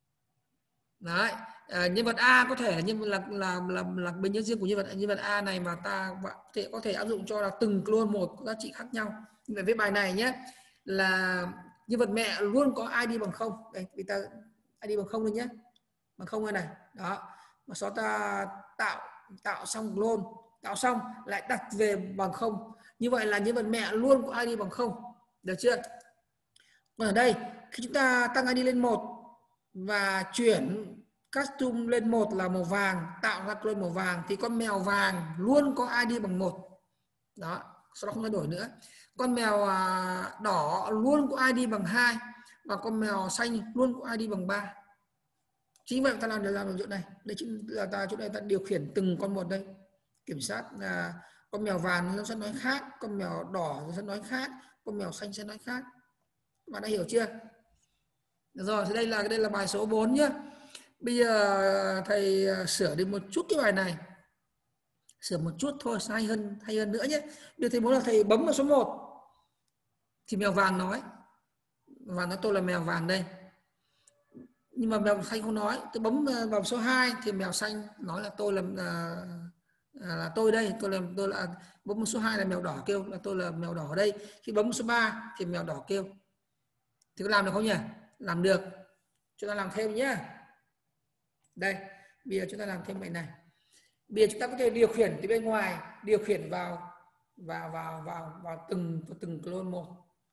[SPEAKER 1] Đấy. À, nhân vật A có thể là nhân vật là là là, là biến nhớ riêng của nhân vật nhân vật A này mà ta có thể có thể áp dụng cho là từng clone một có giá trị khác nhau. Nhưng mà với bài này nhé là nhân vật mẹ luôn có i đê bằng không. Đây, vì ta i đê bằng không luôn nhé, bằng không này này. Đó, mà sau ta tạo tạo xong clone, tạo xong lại đặt về bằng không. Như vậy là nhân vật mẹ luôn có i đê bằng không. Được chưa? Còn ở đây khi chúng ta tăng i đê lên một và chuyển custom lên một là màu vàng, tạo ra clone màu vàng thì con mèo vàng luôn có i đê bằng một. Đó, sau đó không thay đổi nữa. Con mèo đỏ luôn có i đê bằng hai và con mèo xanh luôn có i đê bằng ba. Chính vậy ta làm được làm được chỗ này. Đây chính là ta chỗ này ta điều khiển từng con một đây. Kiểm soát là con mèo vàng nó sẽ nói khác, con mèo đỏ nó sẽ nói khác, con mèo xanh sẽ nói khác. Các bạn đã hiểu chưa? Được rồi, thì đây là đây là bài số bốn nhá. Bây giờ thầy sửa đi một chút cái bài này. Sửa một chút thôi, hay hơn hay hơn nữa nhé. Bây giờ thầy muốn là thầy bấm vào số một thì mèo vàng nói. Và nó tôi là mèo vàng đây. Nhưng mà mèo xanh không nói. Tôi bấm vào số hai thì mèo xanh nói là tôi là là, là tôi đây, tôi là tôi là bấm số hai là mèo đỏ kêu là tôi là mèo đỏ ở đây. Khi bấm số ba thì mèo đỏ kêu. Thì có làm được không nhỉ? Làm được. Chúng ta làm thêm nhé. Đây, bây giờ chúng ta làm thêm bài này. Bây giờ chúng ta có thể điều khiển từ bên ngoài, điều khiển vào vào vào vào vào từng vào từng clone một.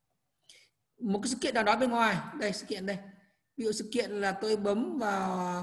[SPEAKER 1] Một cái sự kiện nào đó bên ngoài, đây sự kiện đây. Ví dụ sự kiện là tôi bấm vào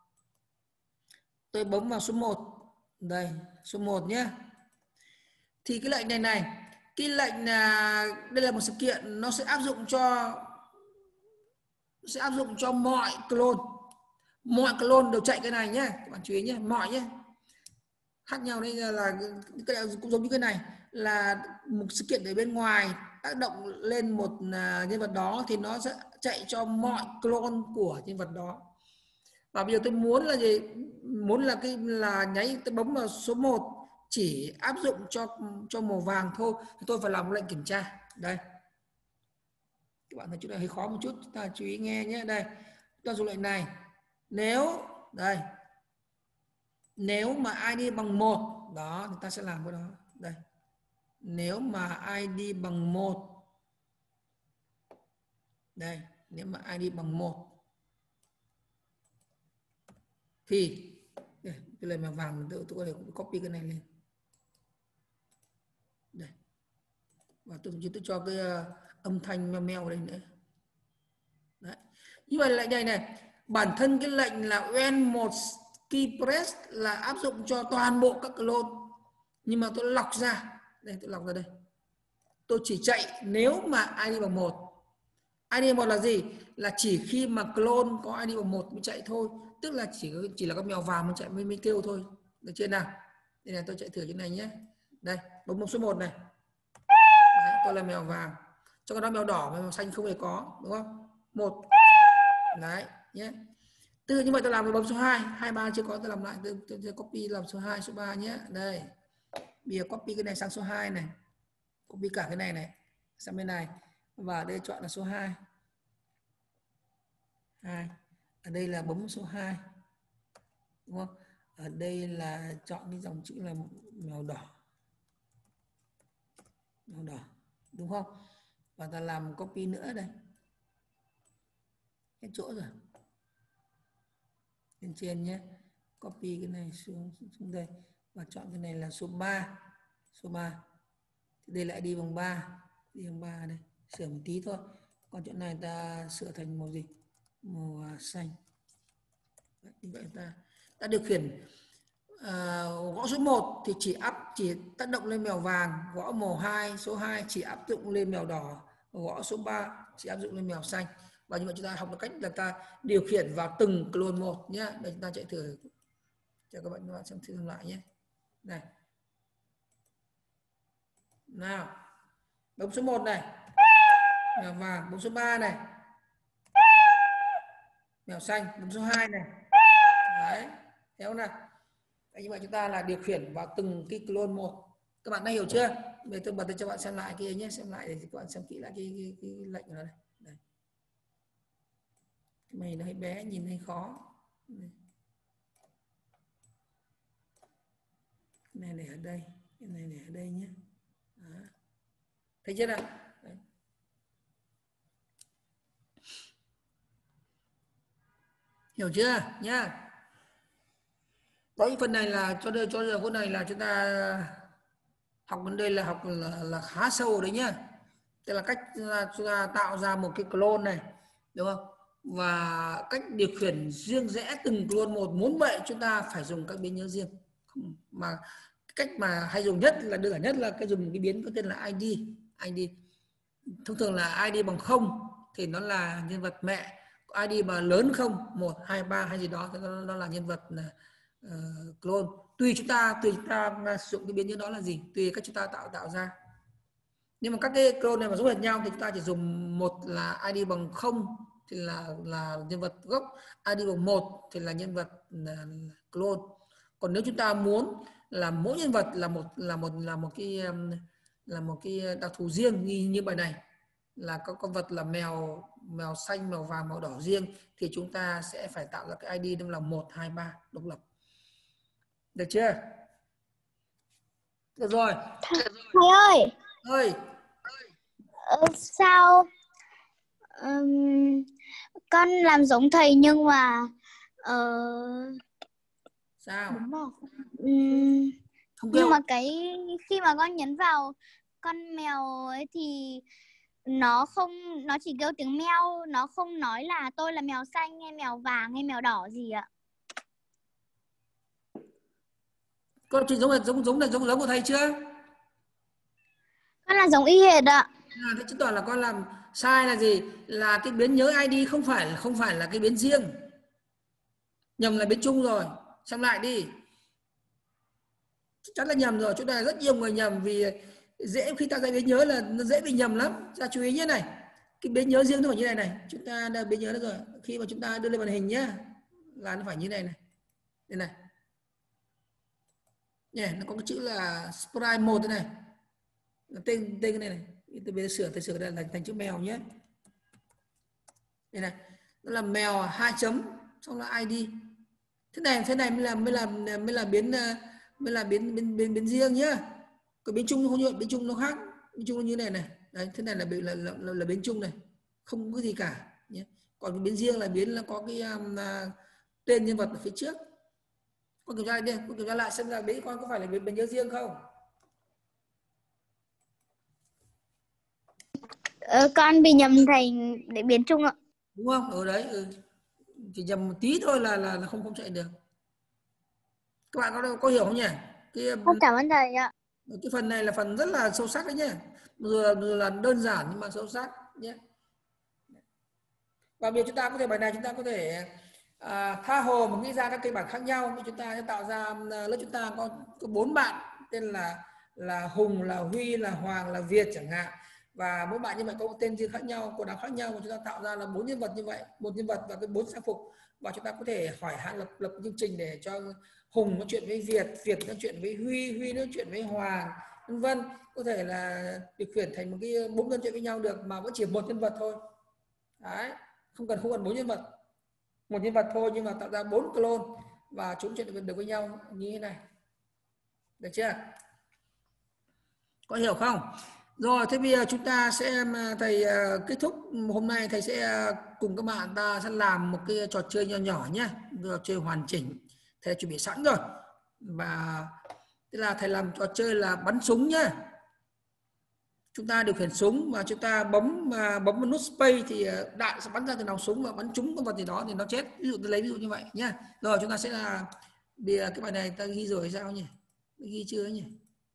[SPEAKER 1] tôi bấm vào số một. Đây, số một nhé. Thì cái lệnh này này, cái lệnh là đây là một sự kiện, nó sẽ áp dụng cho sẽ áp dụng cho mọi clone. Mọi clone đều chạy cái này nhé, các bạn chú ý nhé, mọi nhé. Khác nhau đây là, là cũng giống như cái này là một sự kiện ở bên ngoài tác động lên một nhân vật đó thì nó sẽ chạy cho mọi clone của nhân vật đó. Và bây giờ tôi muốn là gì? Muốn là cái là nháy tôi bấm vào số một chỉ áp dụng cho cho màu vàng thôi thì tôi phải làm một lệnh kiểm tra. Đây. Các bạn thấy chỗ này hơi khó một chút, chúng ta chú ý nghe nhé. Đây. Chúng ta dùng lệnh này. Nếu đây. Nếu mà i đê bằng một, đó thì ta sẽ làm cái đó. Đây. Nếu mà i đê bằng một. Đây, nếu mà i đê bằng một thì đây, cái lời màu vàng tôi, tôi có thể copy cái này lên. Đây. Và tôi tôi cho cái uh, âm thanh meo meo đây nữa. Đấy. Như vậy lệnh này này, bản thân cái lệnh là when một key press là áp dụng cho toàn bộ các clone. Nhưng mà tôi lọc ra, đây tôi lọc ra đây. Tôi chỉ chạy nếu mà i đê bằng một. i đê một là gì? Là chỉ khi mà clone có i đê bằng một mới chạy thôi. Tức là chỉ chỉ là con mèo vàng mới chạy mới, mới kêu thôi. Được chưa nào? Đây này tôi chạy thử cái này nhé. Đây, bấm một số một này. Đấy, tôi là mèo vàng. Cho con đó mèo đỏ, mèo xanh không hề có, đúng không? Một. Đấy, nhé. Từ như vậy tôi làm bấm số hai, hai ba chưa có tôi làm lại, tôi, tôi, tôi copy làm số hai, số ba nhé. Đây. Bây giờ copy cái này sang số hai này. Copy cả cái này này sang bên này và đây chọn là số hai. hai. Ở đây là bấm số hai. Đúng không? Ở đây là chọn cái dòng chữ là màu đỏ. Màu đỏ. Đúng không? Và ta làm copy nữa đây. Hết chỗ rồi. Lên trên nhé. Copy cái này xuống, xuống đây. Và chọn cái này là số ba. Số ba. Thì đây lại đi bằng ba. Đi bằng ba đây. Sửa một tí thôi. Còn chỗ này ta sửa thành màu gì? Màu xanh. Đấy, như vậy ta ta điều khiển à, gõ số một thì chỉ áp chỉ tác động lên mèo vàng, gõ màu hai, số hai chỉ áp dụng lên mèo đỏ, gõ số ba chỉ áp dụng lên mèo xanh. Và như vậy chúng ta học được cách là ta điều khiển vào từng clone một nhé. Đây chúng ta chạy thử cho các bạn các bạn xem thử lại nhé. Này. Nào. Bấm số một này. Mèo vàng, bấm số ba này. Mèo xanh, bấm số hai này. Đấy, thấy không nào? Đấy, như vậy chúng ta là điều khiển vào từng cái clone một. Các bạn đã hiểu chưa? Bây giờ tôi bật cho bạn xem lại kia nhé, xem lại để các bạn xem kỹ lại cái, cái, cái lệnh của nó này. Đây. Cái này nó hơi bé, nhìn hơi khó. Đây. Cái này để ở đây, cái này để ở đây nhé. Đó. Thấy chưa nào? Đấy. Hiểu chưa nhá? Đấy, phần này là cho đây cho giờ phút này là chúng ta học đến đây là học là, là khá sâu đấy nhá. Tức là cách chúng ta tạo ra một cái clone này, đúng không? Và cách điều khiển riêng rẽ từng clone một. Muốn vậy chúng ta phải dùng các biến nhớ riêng. Mà cách mà hay dùng nhất là đơn giản nhất là cái dùng cái biến có tên là i đê. i đê thông thường là i đê bằng không thì nó là nhân vật mẹ, i đê mà lớn không, một, hai, ba hay gì đó thì nó, nó là nhân vật là uh, clone. Tùy chúng ta tùy chúng ta sử dụng cái biến nhớ đó là gì, tùy cách chúng ta tạo tạo ra. Nhưng mà các cái clone này mà giống hệt nhau thì chúng ta chỉ dùng một là i đê bằng không thì là là nhân vật gốc, i đê bằng một thì là nhân vật là clone. Còn nếu chúng ta muốn là mỗi nhân vật là một là một là một cái là một cái đặc thù riêng như, như bài này là có con vật là mèo mèo xanh, mèo vàng, màu đỏ riêng thì chúng ta sẽ phải tạo ra cái i đê là một, hai, ba độc lập. Được chưa? Được rồi.
[SPEAKER 2] Thầy ơi,
[SPEAKER 1] Ơi.
[SPEAKER 2] ờ, sao ừm, con làm giống thầy nhưng mà uh,
[SPEAKER 1] Sao?
[SPEAKER 2] Ừm,
[SPEAKER 1] Không kêu.
[SPEAKER 2] nhưng mà cái khi mà con nhấn vào con mèo ấy thì nó không, nó chỉ kêu tiếng meo, nó không nói là tôi là mèo xanh hay mèo vàng hay mèo đỏ gì ạ.
[SPEAKER 1] Con chỉ giống là giống giống là giống giống của thầy chưa?
[SPEAKER 2] Con là giống y hệt ạ.
[SPEAKER 1] À, thế chứng tỏ là con làm sai là gì? Là cái biến nhớ i đê không phải không phải là cái biến riêng, nhầm là biến chung rồi. Xem lại đi. Chắc chắn là nhầm rồi. Chỗ này rất nhiều người nhầm vì dễ khi ta ra biến nhớ là nó dễ bị nhầm lắm. Ta chú ý nhé này. Cái biến nhớ riêng nó phải như này này. Chúng ta đã biến nhớ đó rồi. Khi mà chúng ta đưa lên màn hình nhá là nó phải như này này. Đây này. Nhé, nó có cái chữ là sprite một thế này. Tên tên cái này này. Tôi bây giờ sửa tôi sửa đây là thành chữ mèo nhé. Đây này, nó là mèo hai chấm xong là i đê. Thế này thế này mới là mới là mới là biến mới là biến biến biến, biến riêng nhá. Cái biến chung nó không như biến chung nó khác. Biến chung nó như này này. Đấy, thế này là là, là, là, là biến chung này. Không có gì cả nhé. Còn cái biến riêng là biến là có cái um, tên nhân vật ở phía trước. Con kiểm tra đi, con kiểm tra lại xem là biến con có phải là biến, biến nhớ riêng không?
[SPEAKER 2] Ờ, con bị nhầm thành để biến chung ạ.
[SPEAKER 1] Đúng không? Ở đấy ừ. Chỉ nhầm một tí thôi là là, là không không chạy được. Các bạn có có hiểu không nhỉ? Cái
[SPEAKER 2] Con cảm ơn thầy ạ.
[SPEAKER 1] cái phần này là phần rất là sâu sắc đấy nhé. Vừa, vừa là đơn giản nhưng mà sâu sắc nhé. Và bây giờ chúng ta có thể bài này chúng ta có thể à, tha hồ mà nghĩ ra các kịch bản khác nhau. Chúng ta sẽ tạo ra lớp chúng ta có có bốn bạn tên là là Hùng, là Huy, là Hoàng, là Việt chẳng hạn. Và mỗi bạn như vậy có một tên riêng khác nhau, quần áo khác nhau, và chúng ta tạo ra là bốn nhân vật như vậy, một nhân vật và cái bốn trang phục. Và chúng ta có thể hỏi hạn lập lập chương trình để cho Hùng nói chuyện với Việt, Việt nói chuyện với Huy, Huy nói chuyện với Hoàng, vân vân. Có thể là điều khiển thành một cái bốn nhân chuyện với nhau được mà vẫn chỉ một nhân vật thôi. Đấy, không cần không cần bốn nhân vật. một nhân vật thôi nhưng mà tạo ra bốn clone và chúng chuyện được với nhau như thế này. Được chưa? Có hiểu không? Rồi, thế bây giờ chúng ta sẽ thầy uh, kết thúc hôm nay, thầy sẽ uh, cùng các bạn ta sẽ làm một cái trò chơi nhỏ nhỏ nhé, trò chơi hoàn chỉnh. Thầy đã chuẩn bị sẵn rồi. Và tức là thầy làm trò chơi là bắn súng nhé. Chúng ta điều khiển súng và chúng ta bấm uh, bấm vào nút space thì đạn sẽ bắn ra từ nòng súng và bắn trúng con vật gì đó thì nó chết. Ví dụ tôi lấy ví dụ như vậy nhé. Rồi chúng ta sẽ là vì cái bài này ta ghi rồi sao nhỉ? Ghi chưa nhỉ?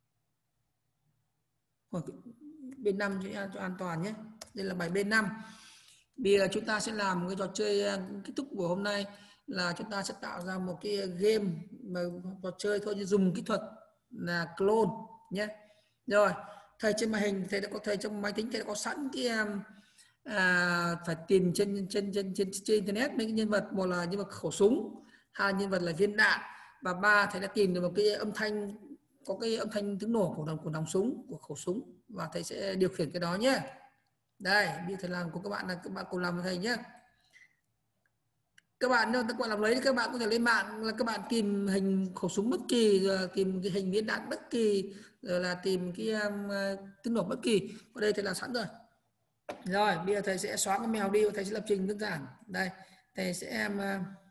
[SPEAKER 1] B năm cho, cho an toàn nhé. Đây là bài B năm. Bây giờ chúng ta sẽ làm một cái trò chơi kết thúc của hôm nay là chúng ta sẽ tạo ra một cái game mà trò chơi thôi, dùng kỹ thuật là clone nhé. Rồi, thầy trên màn hình thầy đã có thầy trong máy tính thầy đã có sẵn cái à, phải tìm trên trên trên trên trên internet mấy cái nhân vật, một là nhân vật khẩu súng, hai nhân vật là viên đạn, và ba thầy đã tìm được một cái âm thanh, có cái âm thanh tiếng nổ của nòng của nòng súng, của khẩu súng, và thầy sẽ điều khiển cái đó nhé. Đây, bây giờ thầy làm của các bạn là các bạn cùng làm với thầy nhé. Các bạn nếu các bạn làm lấy thì các bạn có thể lên mạng là các bạn tìm hình khẩu súng bất kỳ, rồi tìm cái hình viên đạn bất kỳ, rồi là tìm cái um, tiếng nổ bất kỳ. Ở đây thầy làm sẵn rồi. Rồi, bây giờ thầy sẽ xóa cái mèo đi và thầy sẽ lập trình đơn giản. Đây, thầy sẽ um,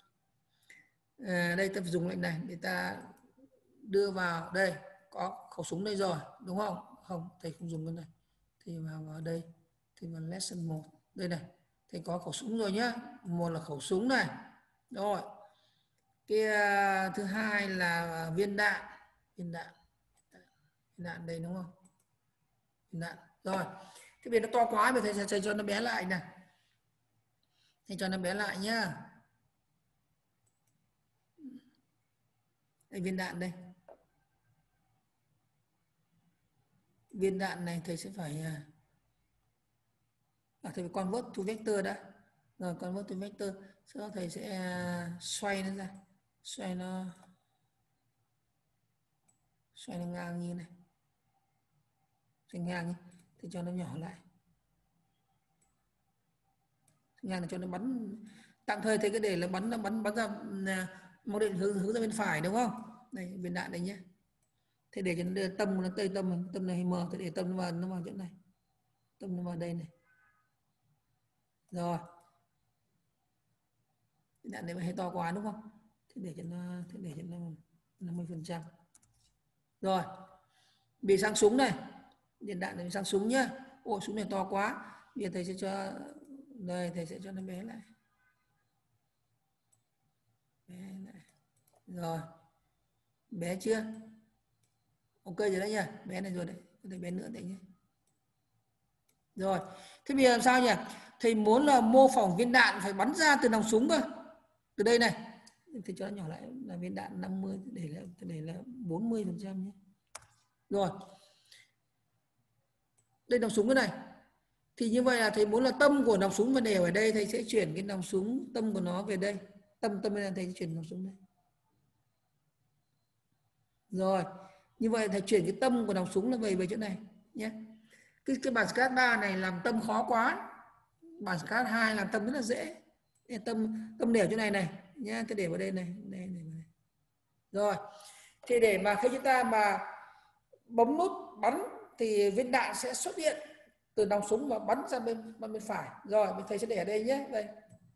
[SPEAKER 1] à, đây ta phải dùng lệnh này để ta đưa vào đây, có khẩu súng đây rồi đúng không? Không, thầy không dùng cái này. Thì vào vào đây, thì vào lesson một đây này, thầy có khẩu súng rồi nhá. Một là khẩu súng này, rồi cái uh, thứ hai là viên đạn, viên đạn, viên đạn đây đúng không? Viên đạn rồi. Cái biển nó to quá mà thầy sẽ thầy cho nó bé lại nè, thầy cho nó bé lại nhá. Đây viên đạn đây. Viên đạn này thầy sẽ phải à, thầy phải convert to vector đã. Rồi convert to vector, sau đó thầy sẽ xoay nó ra, xoay nó xoay nó ngang như này, xoay ngang nhé. Thì cho nó nhỏ lại, ngang để cho nó bắn. Tạm thời thầy cứ để là bắn nó bắn bắn ra một định hướng hướng ra bên phải đúng không? Đây viên đạn đây nhé. Thế để cho nó đưa tâm nó tây tâm tâm này mờ, thế để tâm nó vào nó vào chỗ này, tâm nó vào đây này. Rồi đạn này hơi to quá đúng không? Thế để cho nó thế để cho nó năm mươi phần trăm. Rồi bị sang súng này, điện đạn này sang súng nhá. Ôi súng này to quá, bây giờ thầy sẽ cho đây, thầy sẽ cho nó bé lại, bé lại. Rồi bé chưa? Ok rồi đấy nha, bé này rồi đấy, có thể bé nữa đấy nhé. Rồi, thế bây giờ làm sao nhỉ? Thầy muốn là mô phỏng viên đạn phải bắn ra từ nòng súng cơ. Từ đây này, thì cho nó nhỏ lại là viên đạn năm mươi, để là để là bốn mươi phần trăm nhé. Rồi. Đây nòng súng cái này. Thì như vậy là thầy muốn là tâm của nòng súng và đều ở đây, thầy sẽ chuyển cái nòng súng tâm của nó về đây. Tâm tâm này thầy sẽ chuyển nòng súng đây. Rồi. Như vậy thầy chuyển cái tâm của nòng súng là về về chỗ này nhé. Cái cái bản scratch ba này làm tâm khó quá. Bản scratch hai làm tâm rất là dễ. Tâm tâm đều chỗ này này nhé, tôi để vào đây này, đây này. Rồi. Thì để mà khi chúng ta mà bấm nút bắn thì viên đạn sẽ xuất hiện từ nòng súng và bắn ra bên bên, bên phải. Rồi, thầy sẽ để ở đây nhé, đây.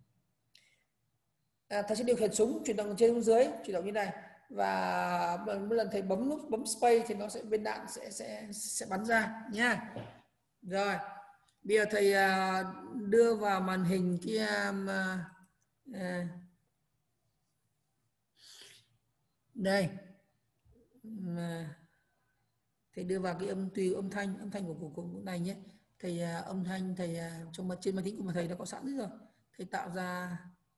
[SPEAKER 1] À, thầy sẽ điều khiển súng chuyển động từ trên xuống dưới, chuyển động như này. Và một lần thầy bấm nút bấm space thì nó sẽ viên đạn sẽ sẽ sẽ bắn ra nha. Rồi bây giờ thầy uh, đưa vào màn hình kia uh, uh, đây uh, thầy đưa vào cái âm tùy âm thanh âm thanh của của, của này nhé. Thầy uh, âm thanh thầy uh, trong trên máy tính của thầy đã có sẵn rồi, thầy tạo ra.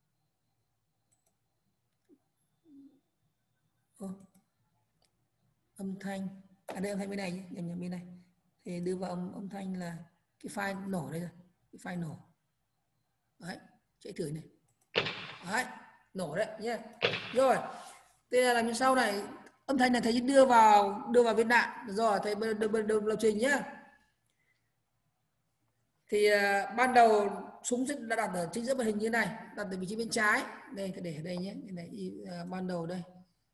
[SPEAKER 1] Ô, âm thanh à đây âm thanh bên này nhé, nhầm nhầm bên này. Thì đưa vào âm, âm thanh là cái file nổ đây rồi, cái file nổ đấy, chạy thử này đấy, nổ đấy nhé. Rồi thế là làm như sau này, âm thanh này thầy đưa vào đưa vào viên đạn rồi, thầy đưa, đưa, đưa, đưa lập trình nhé. Thì uh, ban đầu súng sẽ đặt ở chính giữa màn hình như này, đặt ở vị trí bên trái. Đây, để ở đây nhé, đây này, uh, ban đầu đây.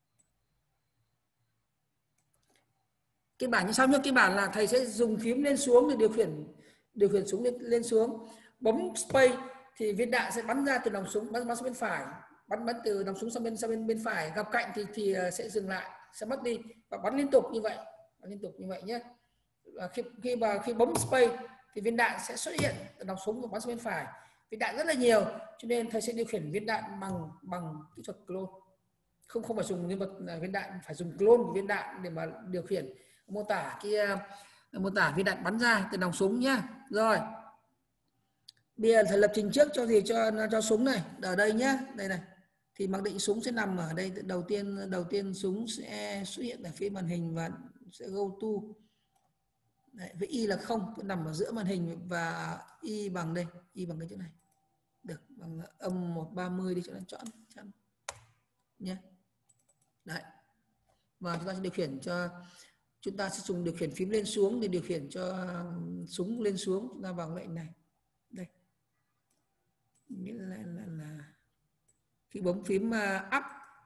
[SPEAKER 1] Cái bản như sau nhé, cái bản là thầy sẽ dùng phím lên xuống để điều khiển điều khiển súng lên, lên xuống. Bấm space thì viên đạn sẽ bắn ra từ nòng súng, bắn bắn sang bên phải, bắn bắn từ nòng súng sang bên sang bên bên phải, gặp cạnh thì thì sẽ dừng lại, sẽ mất đi, và bắn liên tục như vậy, bắn liên tục như vậy nhé. Và khi khi mà khi bấm space thì viên đạn sẽ xuất hiện từ nòng súng và bắn sang bên phải. Viên đạn rất là nhiều, cho nên thầy sẽ điều khiển viên đạn bằng bằng kỹ thuật clone, không không phải dùng nhân vật viên đạn, phải dùng clone của viên đạn để mà điều khiển, mô tả kia, mô tả viên đạn bắn ra từ nòng súng nhá. Rồi bây giờ thầy lập trình trước cho gì cho cho súng này ở đây nhá, đây này, thì mặc định súng sẽ nằm ở đây. Đầu tiên đầu tiên súng sẽ xuất hiện ở phía màn hình và sẽ go to. Đấy, với y là không, nằm ở giữa màn hình, và y bằng đây, y bằng cái chỗ này, được bằng âm một ba mươi đi cho nó chọn chọn nhé. Đấy, và chúng ta sẽ điều khiển cho, chúng ta sẽ dùng điều khiển phím lên xuống để điều khiển cho súng lên xuống. Chúng ta vào lệnh này, đây, nghĩa là, là, là khi bấm phím up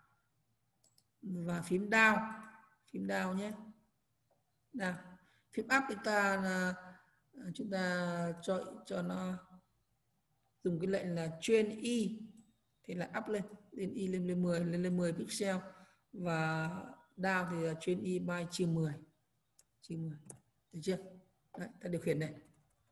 [SPEAKER 1] và phím down, phím down nhé, down. Phím up chúng ta chúng ta cho cho nó dùng cái lệnh là train y, thì là up lên, lên y lên lên mười, lên lên mười pixel, và down thì là train y by chia mười, chia mười, được chưa? Đấy, ta điều khiển này.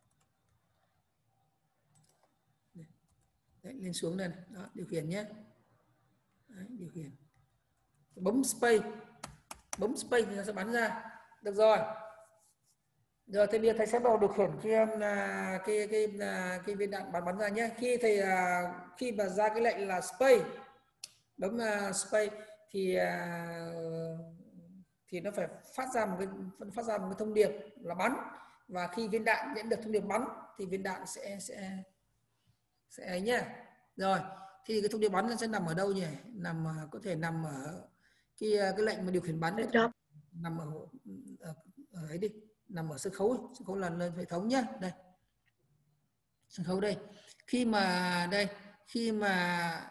[SPEAKER 1] Đấy, lên xuống đây này. Đó, điều khiển nhé. Đấy, điều khiển. Bấm space, bấm space thì nó sẽ bắn ra. Được rồi. Rồi thì bây giờ thầy sẽ đầu điều khiển cái cái cái cái viên đạn bắn bắn ra nhé. Khi thầy khi mà ra cái lệnh là space, bấm uh, space thì uh, thì nó phải phát ra một cái phát ra một cái thông điệp là bắn, và khi viên đạn nhận được thông điệp bắn thì viên đạn sẽ sẽ sẽ ấy nhé. Rồi thì cái thông điệp bắn sẽ nằm ở đâu nhỉ? Nằm có thể nằm ở cái cái lệnh mà điều khiển bắn đấy, nằm ở, ở, ở ấy đi, nằm ở sân khấu, sân khấu là lên hệ thống nhé. Đây, sân khấu đây. Khi mà đây, khi mà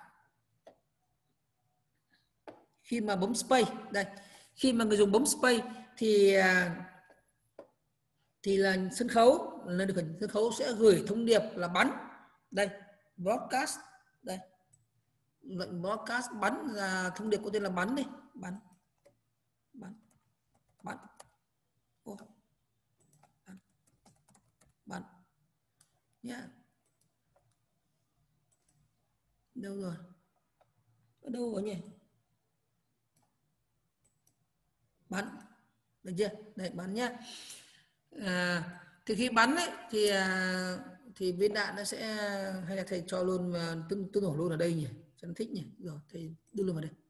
[SPEAKER 1] khi mà bấm space đây, khi mà người dùng bấm space thì thì là sân khấu, là điều khiển sân khấu sẽ gửi thông điệp là bắn. Đây, broadcast, đây, lệnh broadcast bắn là thông điệp có tên là bắn đi, bắn, bắn, bắn, Ô, bắn, bắn, nhá. Đâu rồi? Ở đâu rồi nhỉ? Bắn, được chưa? Đây, bắn nhá. À, thì khi bắn ấy thì à, thì viên đạn nó sẽ, hay là thầy cho luôn tương tương nổ luôn ở đây nhỉ, cho nó thích nhỉ. Rồi thầy đưa luôn vào đây.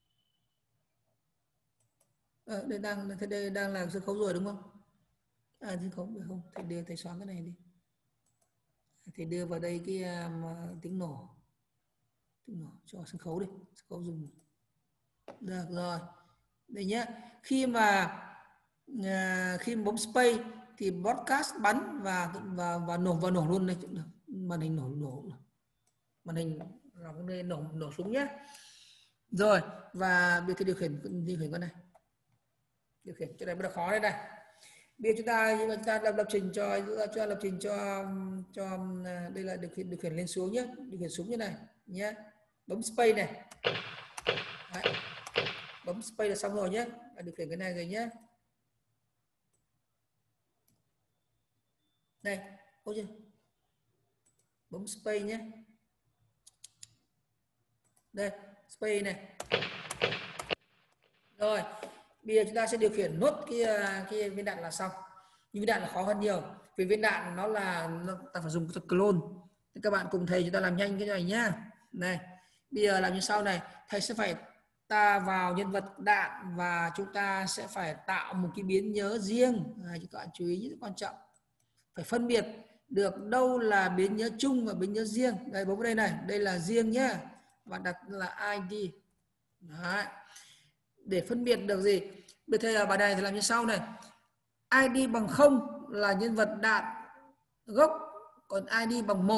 [SPEAKER 1] À, đây đang thầy đây đang làm sân khấu rồi đúng không? À, sân khấu được không? Thầy đưa thầy xóa cái này đi. Thầy đưa vào đây cái um, tiếng nổ, tiếng nổ cho sân khấu đi, sân khấu dùng. Được rồi. Đây nhé. Khi mà uh, khi mà bấm space thì broadcast bắn và và và nổ và nổ luôn đây, màn hình nổ nổ màn hình làm đây nổ nổ súng nhé. Rồi, và bây giờ điều khiển điều khiển con này, điều khiển chỗ này rất là khó đây này. Bây giờ chúng ta nhưng mà chúng ta lập lập trình cho cho lập trình cho cho đây là điều khiển điều khiển lên xuống nhé, điều khiển súng như này nhé. Bấm space này. Đấy. Bấm space là xong rồi nhé, điều khiển cái này rồi nhé. Đây, ôi chưa? Bấm space nhé. Đây, space này. Rồi, bây giờ chúng ta sẽ điều khiển nốt cái cái viên đạn là xong. Nhưng viên đạn là khó hơn nhiều, vì viên đạn nó là nó, ta phải dùng cái clone. Thì các bạn cùng thầy chúng ta làm nhanh cái này nhá. Này, bây giờ làm như sau này, thầy sẽ phải ta vào nhân vật đạn và chúng ta sẽ phải tạo một cái biến nhớ riêng. À, các bạn chú ý rất quan trọng, phải phân biệt được đâu là biến nhớ chung và biến nhớ riêng. Đây, bấm vào đây này, đây là riêng nhá, và đặt là i đê. Đấy. Để phân biệt được gì, bây giờ bài này thì làm như sau này, i đê bằng không là nhân vật đạn gốc, còn i đê bằng một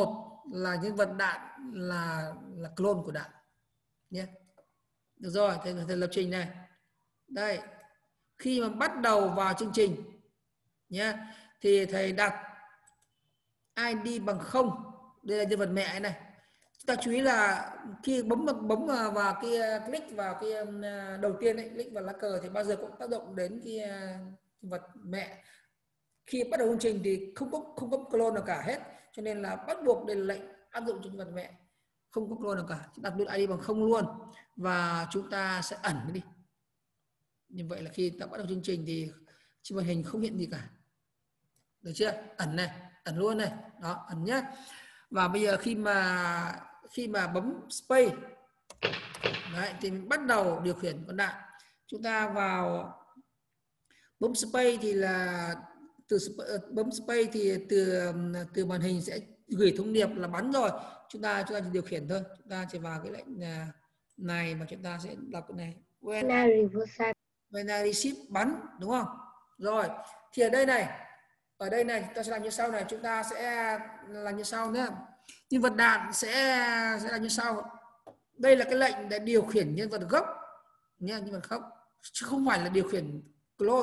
[SPEAKER 1] là nhân vật đạn là là clone của đạn nhé. Được rồi, thầy, thầy lập trình này. Đây, khi mà bắt đầu vào chương trình nhé, thì thầy đặt i đê bằng không. Đây là nhân vật mẹ này. Chúng ta chú ý là khi bấm bấm vào cái click vào cái đầu tiên ấy, click vào lá cờ thì bao giờ cũng tác động đến cái nhân vật mẹ. Khi bắt đầu chương trình thì không có không có clone nào cả hết, cho nên là bắt buộc đây là lệnh áp dụng cho nhân vật mẹ, không có clone nào cả. Đặt luôn i đê bằng không luôn và chúng ta sẽ ẩn đi. Như vậy là khi ta bắt đầu chương trình thì trên màn hình không hiện gì cả. Được chưa? Ẩn này, ẩn luôn này, đó, ẩn nhé. Và bây giờ khi mà khi mà bấm space đấy, thì mình bắt đầu điều khiển con đạn. Chúng ta vào bấm space thì là từ bấm space thì từ từ màn hình sẽ gửi thông điệp là bắn rồi. Chúng ta chúng ta chỉ điều khiển thôi. Chúng ta chỉ vào cái lệnh này mà chúng ta sẽ đọc cái này. When I receive bắn, đúng không? Rồi, thì ở đây này, ở đây này chúng ta sẽ làm như sau này, chúng ta sẽ làm như sau nhé. Nhân vật đạn sẽ sẽ là như sau. Đây là cái lệnh để điều khiển nhân vật gốc nhé, nhân vật gốc chứ không phải là điều khiển clone.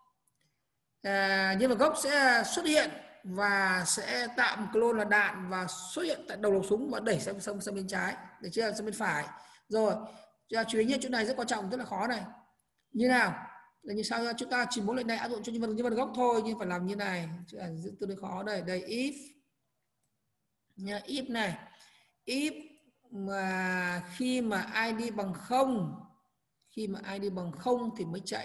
[SPEAKER 1] À, nhân vật gốc sẽ xuất hiện và sẽ tạo một clone là đạn và xuất hiện tại đầu nòng súng và đẩy sang sang, sang bên trái, được chưa? Sang bên phải. Rồi, chúng ta chú ý nhé, chỗ này rất quan trọng, rất là khó này. Như nào? Là như sau, chúng ta chỉ muốn lệnh này áp dụng cho nhân vật nhân vật gốc thôi, nhưng phải làm như này, tương đối khó đây. Đây if nha, if này, if mà khi mà i đê bằng không, khi mà i đê bằng không thì mới chạy.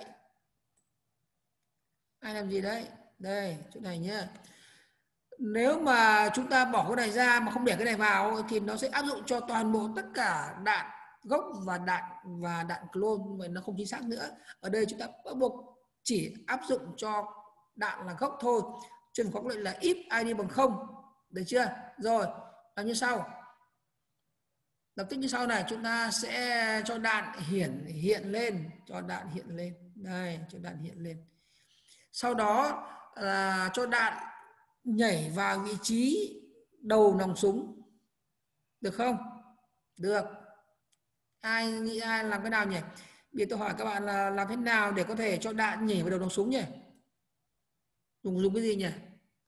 [SPEAKER 1] Ai làm gì đấy? Đây, chỗ này nhá. Nếu mà chúng ta bỏ cái này ra mà không để cái này vào thì nó sẽ áp dụng cho toàn bộ tất cả đạn gốc và đạn và đạn clone, mà nó không chính xác nữa. Ở đây chúng ta bắt buộc chỉ áp dụng cho đạn là gốc thôi. Trên có lệnh là if i đê bằng không, được chưa? Rồi, làm như sau. Lập tức như sau này, chúng ta sẽ cho đạn hiển hiện lên, cho đạn hiện lên. Đây, cho đạn hiện lên. Sau đó là cho đạn nhảy vào vị trí đầu nòng súng. Được không? Được. Ai nghĩ ai làm cái nào nhỉ? Bây giờ tôi hỏi các bạn là làm thế nào để có thể cho đạn nhảy vào đầu nòng súng nhỉ? Dùng dùng cái gì nhỉ?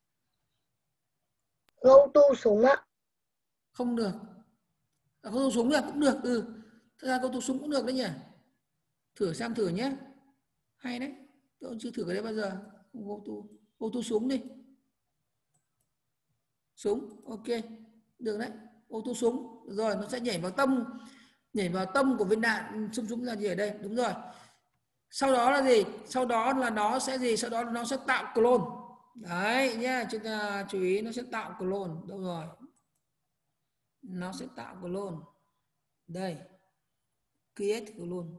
[SPEAKER 4] Go to súng ạ.
[SPEAKER 1] Không được. À, go to súng là cũng được. Ừ. Thật ra go to súng cũng được đấy nhỉ? Thử xem thử nhé. Hay đấy. Tôi chưa thử cái đấy bao giờ. Go to, go to súng đi. Súng, ok. Được đấy. Go to súng. Rồi nó sẽ nhảy vào tâm, nhảy vào tâm của viên đạn. Súng súng là gì ở đây? Đúng rồi. Sau đó là gì? Sau đó là nó sẽ gì? Sau đó nó sẽ tạo clone. Đấy nhá, chúng ta chú ý nó sẽ tạo clone. Đâu rồi? Nó sẽ tạo clone. Đây. Create clone.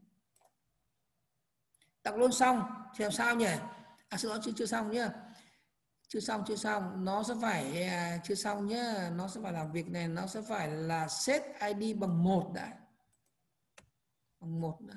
[SPEAKER 1] Tạo clone xong thì làm sao nhỉ? À xin lỗi, chưa chưa xong nhá. Chưa xong, chưa xong. Nó sẽ phải chưa xong nhá, nó sẽ phải làm việc này, nó sẽ phải là set i đê bằng một đã. Bằng một đã.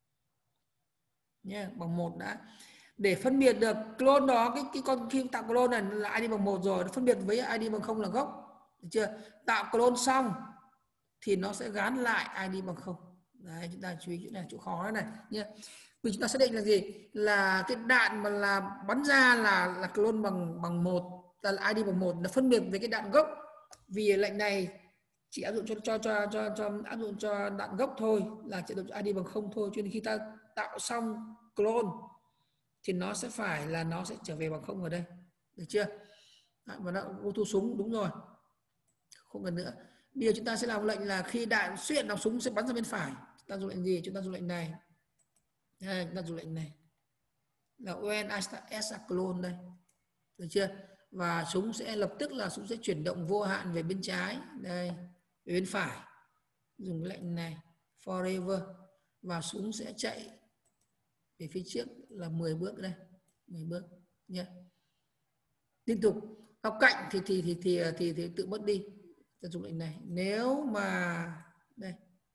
[SPEAKER 1] Nhá, bằng một đã. Để phân biệt được clone đó, cái cái con khi tạo clone này là i đê bằng một rồi, phân biệt với i đê bằng không là gốc. Được chưa? Tạo clone xong thì nó sẽ gán lại i đê bằng không. Đấy, chúng ta chú ý chỗ này, chỗ khó này nhé. Vì chúng ta xác định là gì? Là cái đạn mà là bắn ra là là clone bằng bằng một, là i đê bằng một, nó phân biệt với cái đạn gốc. Vì lệnh này chỉ áp dụng cho cho cho cho, cho áp dụng cho đạn gốc thôi, là chỉ áp dụng i đê bằng không thôi, cho nên khi ta tạo xong clone thì nó sẽ phải là nó sẽ trở về bằng không ở đây, được chưa? Và nó ô tô súng, đúng rồi, không cần nữa. Bây giờ chúng ta sẽ làm lệnh là khi đạn xuất hiện nòng súng sẽ bắn ra bên phải. Chúng ta dùng lệnh gì? Chúng ta dùng lệnh này. Đây, chúng ta dùng lệnh này là when I start as a clone đây, được chưa? Và súng sẽ lập tức là súng sẽ chuyển động vô hạn về bên trái, đây, về bên phải. Dùng lệnh này forever và súng sẽ chạy về phía trước là mười bước đây, mười bước nhé. Liên tục góc cạnh thì thì thì thì thì, thì tự mất đi. Ta dùng lệnh này. Nếu mà đây,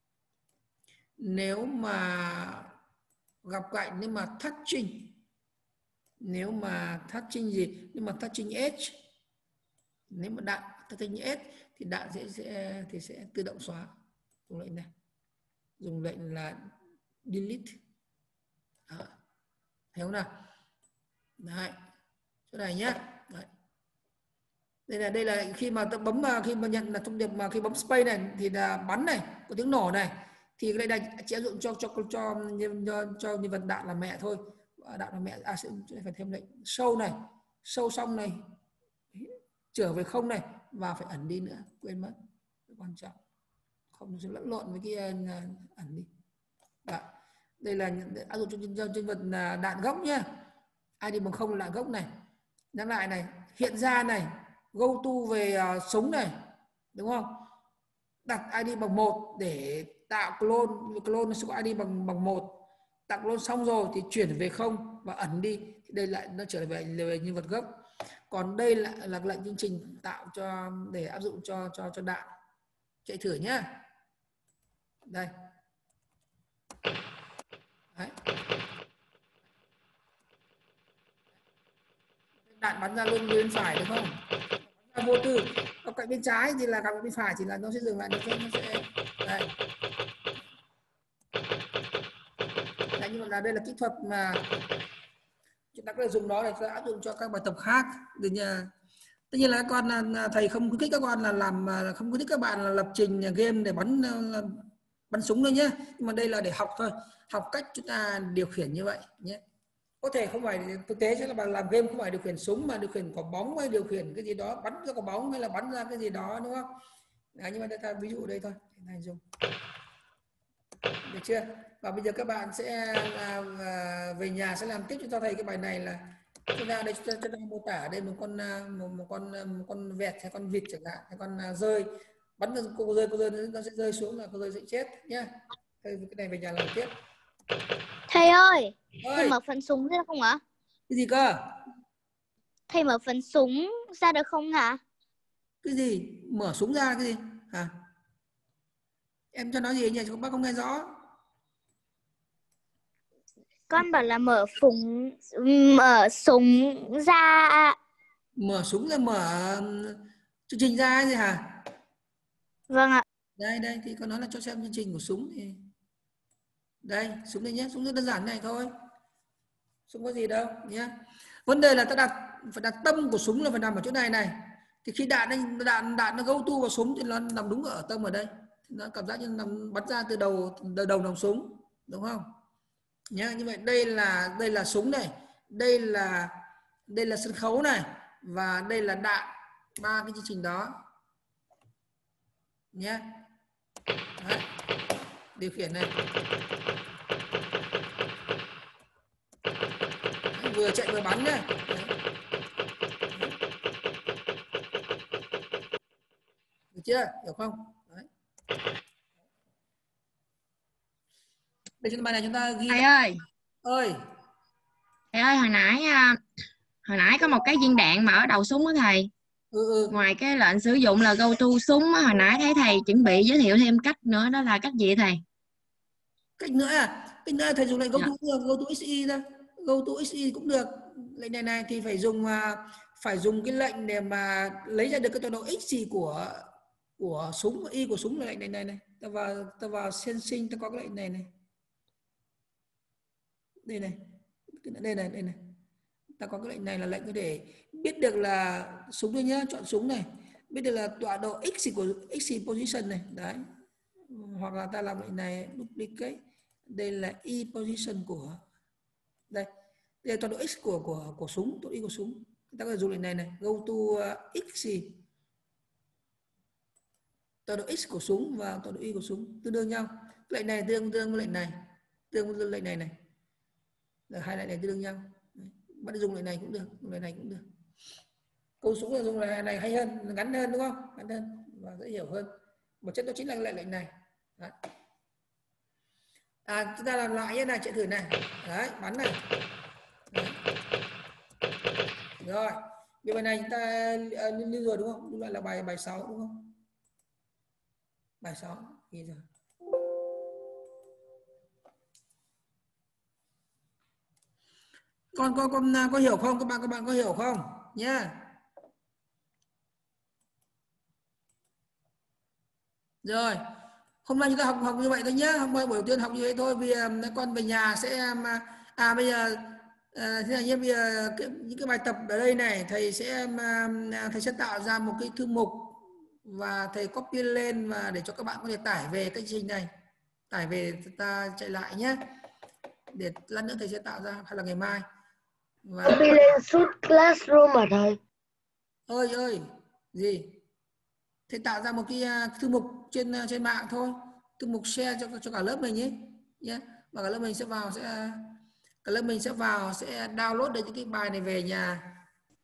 [SPEAKER 1] nếu mà gặp cạnh, nếu mà touching, nếu mà touching gì, nhưng mà touching edge, Nếu mà đạn ta thích S thì đạn sẽ, sẽ thì sẽ tự động xóa. Dùng lệnh này, dùng lệnh là delete. Đó. Thấy không nào? Đấy, chỗ này nhé. Đấy. Đây là đây là khi mà ta bấm khi mà nhận là thông điệp mà khi bấm space này thì là bắn này, có tiếng nổ này, thì cái đây là chỉ áp dụng cho cho cho cho cho, cho nhân vật đạn là mẹ thôi. Đạn là mẹ, à sẽ phải thêm lệnh show này, show xong này, trở về không này, và phải ẩn đi nữa, quên mất, quan trọng, không sẽ lẫn lộn với cái ẩn đi. Đó. Đây là áp dụng cho nhân vật đạn gốc nhá. i đê bằng không là đạn gốc này. Nhắc lại này, hiện ra này, go to về uh, súng này, đúng không? Đặt i đê bằng một để tạo clone, clone nó sẽ có i đê bằng bằng một. Tạo clone xong rồi thì chuyển về không và ẩn đi, thì đây lại nó trở về về nhân vật gốc. Còn đây là là lệnh chương trình tạo cho để áp dụng cho cho cho đạn. Chạy thử nhá. Đây. Đấy. Đạn bắn ra luôn bên phải đúng không? Bắn ra vô tư. Góc cạnh bên trái thì là góc bên phải thì là nó sẽ dừng lại, nó sẽ nó sẽ đây. Đấy, nhưng mà là đây là kỹ thuật mà chúng ta có thể dùng đó để áp dụng cho các bài tập khác. Được nha. Tất nhiên là các con là thầy không khuyến khích các con là làm, không khuyến khích các bạn là lập trình game để bắn bắn súng đâu nhé. Nhưng mà đây là để học thôi, học cách chúng ta điều khiển như vậy nhé. Có thể không phải thực tế sẽ là bạn làm game không phải điều khiển súng mà điều khiển quả bóng hay điều khiển cái gì đó, bắn ra quả bóng hay là bắn ra cái gì đó, đúng không? Đấy, nhưng mà ta ví dụ đây thôi, này dùng được chưa? Và bây giờ các bạn sẽ làm, về nhà sẽ làm tiếp cho thầy cái bài này là chúng ta đây, chúng ta mô tả đây một con một, một con một con vẹt hay con vịt chẳng hạn, hay con rơi, bắn cô rơi cô rơi nó sẽ rơi xuống là cô rơi sẽ chết nhá. Thầy cái này về nhà làm tiếp.
[SPEAKER 2] Thầy ơi,
[SPEAKER 1] Ơi,
[SPEAKER 2] thầy mở phần súng ra không ạ?
[SPEAKER 1] cái gì cơ?
[SPEAKER 2] Thầy mở phần súng ra được không hả?
[SPEAKER 1] Cái gì? Mở súng ra cái gì? Hả? Em cho nói gì nhỉ? Bác không nghe rõ.
[SPEAKER 2] Con bảo là mở phúng mở súng ra.
[SPEAKER 1] Mở súng ra, mở chương trình ra hay gì hả?
[SPEAKER 2] Vâng ạ.
[SPEAKER 1] Đây đây thì con nói là cho xem chương trình của súng thì đây, súng đây nhé, súng rất đơn giản này thôi. Súng có gì đâu nhé. Vấn đề là ta đặt phải đặt tâm của súng là phải nằm ở chỗ này này. Thì khi đạn đạn đạn nó go to vào súng thì nó nằm đúng ở tâm ở đây. Thì nó cảm giác như nằm bắn ra từ đầu từ đầu nòng súng, đúng không? Nhá, như vậy đây là đây là súng này, đây là đây là sân khấu này và đây là đạn, ba cái chương trình đó nhé. Đấy. Điều khiển này. Đấy, vừa chạy vừa bắn nhé. Được chưa? Hiểu không? Đấy. Đây trên bài này chúng ta ghi.
[SPEAKER 3] Thầy ơi,
[SPEAKER 1] ơi.
[SPEAKER 3] thầy ơi hồi nãy hồi nãy có một cái viên đạn mà ở đầu súng đó thầy.
[SPEAKER 1] Ừ, ừ.
[SPEAKER 3] Ngoài cái lệnh sử dụng là go to súng, hồi nãy thấy thầy chuẩn bị giới thiệu thêm cách nữa, đó là cách gì thầy?
[SPEAKER 1] Cách nữa à? Cách nữa thầy dùng lệnh go
[SPEAKER 3] Dạ.
[SPEAKER 1] to, go to xe ra. Go to xe cũng được. Lệnh này này thì phải dùng phải dùng cái lệnh để mà lấy ra được cái tọa độ x của của súng, y của súng là lệnh này này này. Ta vào ta vào sensing, ta có cái lệnh này này. Đây này. Đây này, đây này. Ta có cái lệnh này là lệnh có thể biết được là súng đây nhá, chọn súng này, biết được là tọa độ x của x position này, đấy. Hoặc là ta làm lệnh này duplicate, đây là y position của đây, đây là tọa độ x của của của súng, tọa độ y của súng. Ta có thể dùng lệnh này này, go to x tọa độ x của súng và tọa độ y của súng tương đương nhau. Lệnh này tương đương với lệnh này, tương đương lệnh này này, là hai lệnh này tương đương nhau. Bạn dùng lệnh này cũng được, lệnh này cũng được. Câu súng là dùng lệnh này hay hơn, ngắn hơn đúng không? Ngắn hơn và dễ hiểu hơn. Bản chất đó chính là lệnh lệnh này. Đấy. À, chúng ta làm lại nhé này, chạy thử này. Đấy, bắn này. Đấy. Rồi, bài này chúng ta lưu rồi đúng không? Lưu lại là bài bài sáu đúng không? Bài sáu ghi rồi. Con con con có hiểu không? Các bạn các bạn có hiểu không? Nhá. Rồi, hôm nay chúng ta học học như vậy thôi nhé. Hôm nay buổi đầu tiên học như vậy thôi. Vì um, con về nhà sẽ um, à bây giờ à, thế là như bây giờ cái, những cái bài tập ở đây này thầy sẽ um, thầy sẽ tạo ra một cái thư mục và thầy copy lên và để cho các bạn có thể tải về cái chương trình này, tải về ta chạy lại nhé. Để lát nữa thầy sẽ tạo ra hay là ngày mai. Và
[SPEAKER 4] copy lên suốt Classroom mà thầy.
[SPEAKER 1] ơi ơi gì? Thầy tạo ra một cái uh, thư mục trên uh, trên mạng thôi, thư mục share cho cho cả lớp mình nhé, nhé. Và cả lớp mình sẽ vào sẽ cả lớp mình sẽ vào sẽ download được những cái bài này về nhà.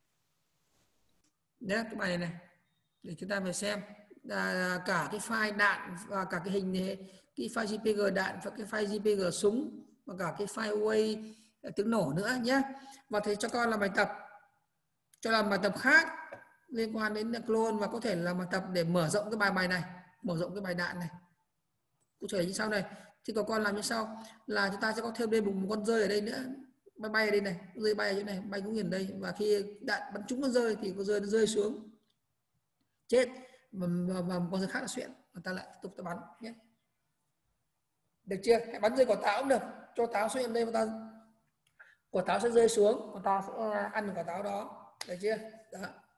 [SPEAKER 1] Đấy, cái bài này này để chúng ta phải xem à, cả cái file đạn và cả cái hình này, cái file giê pê giê đạn và cái file giê pê giê súng và cả cái file wave tiếng nổ nữa nhé. Và thầy cho con làm bài tập, cho làm bài tập khác liên quan đến clone và có thể là bài tập để mở rộng cái bài bài này, mở rộng cái bài đạn này. Cụ thể như sau này, thì có con làm như sau là chúng ta sẽ có thêm thêm một con rơi ở đây nữa, bay bay ở đây này, rơi bay ở chỗ này, bay cũng nhìn đây, và khi đạn bắn trúng con rơi thì con rơi nó rơi xuống chết và, và, và một con rơi khác là xuyện, người ta lại tiếp tục ta bắn nhé. Được chưa? Hãy bắn rơi quả táo cũng được, cho táo xuyên đây, và ta quả táo sẽ rơi xuống, quả táo sẽ ăn được quả táo đó. Được chưa? Đó.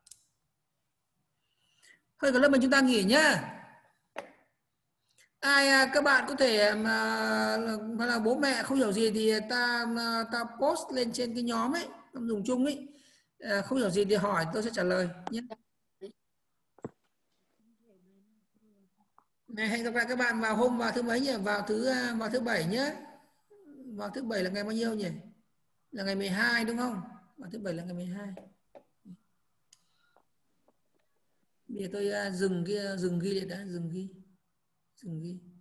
[SPEAKER 1] Thôi cả lớp mình chúng ta nghỉ nhá. Ai các bạn có thể mà hay là bố mẹ không hiểu gì thì ta ta post lên trên cái nhóm ấy, dùng chung ấy, không hiểu gì thì hỏi tôi sẽ trả lời nhé. Này, hẹn gặp lại các bạn vào hôm vào thứ mấy nhỉ? Vào thứ vào thứ bảy nhé. Vào thứ bảy là ngày bao nhiêu nhỉ? Là ngày mười hai đúng không? Vào thứ bảy là ngày mười hai. Bây giờ tôi dừng cái dừng ghi lại đã, dừng ghi. Dừng ghi.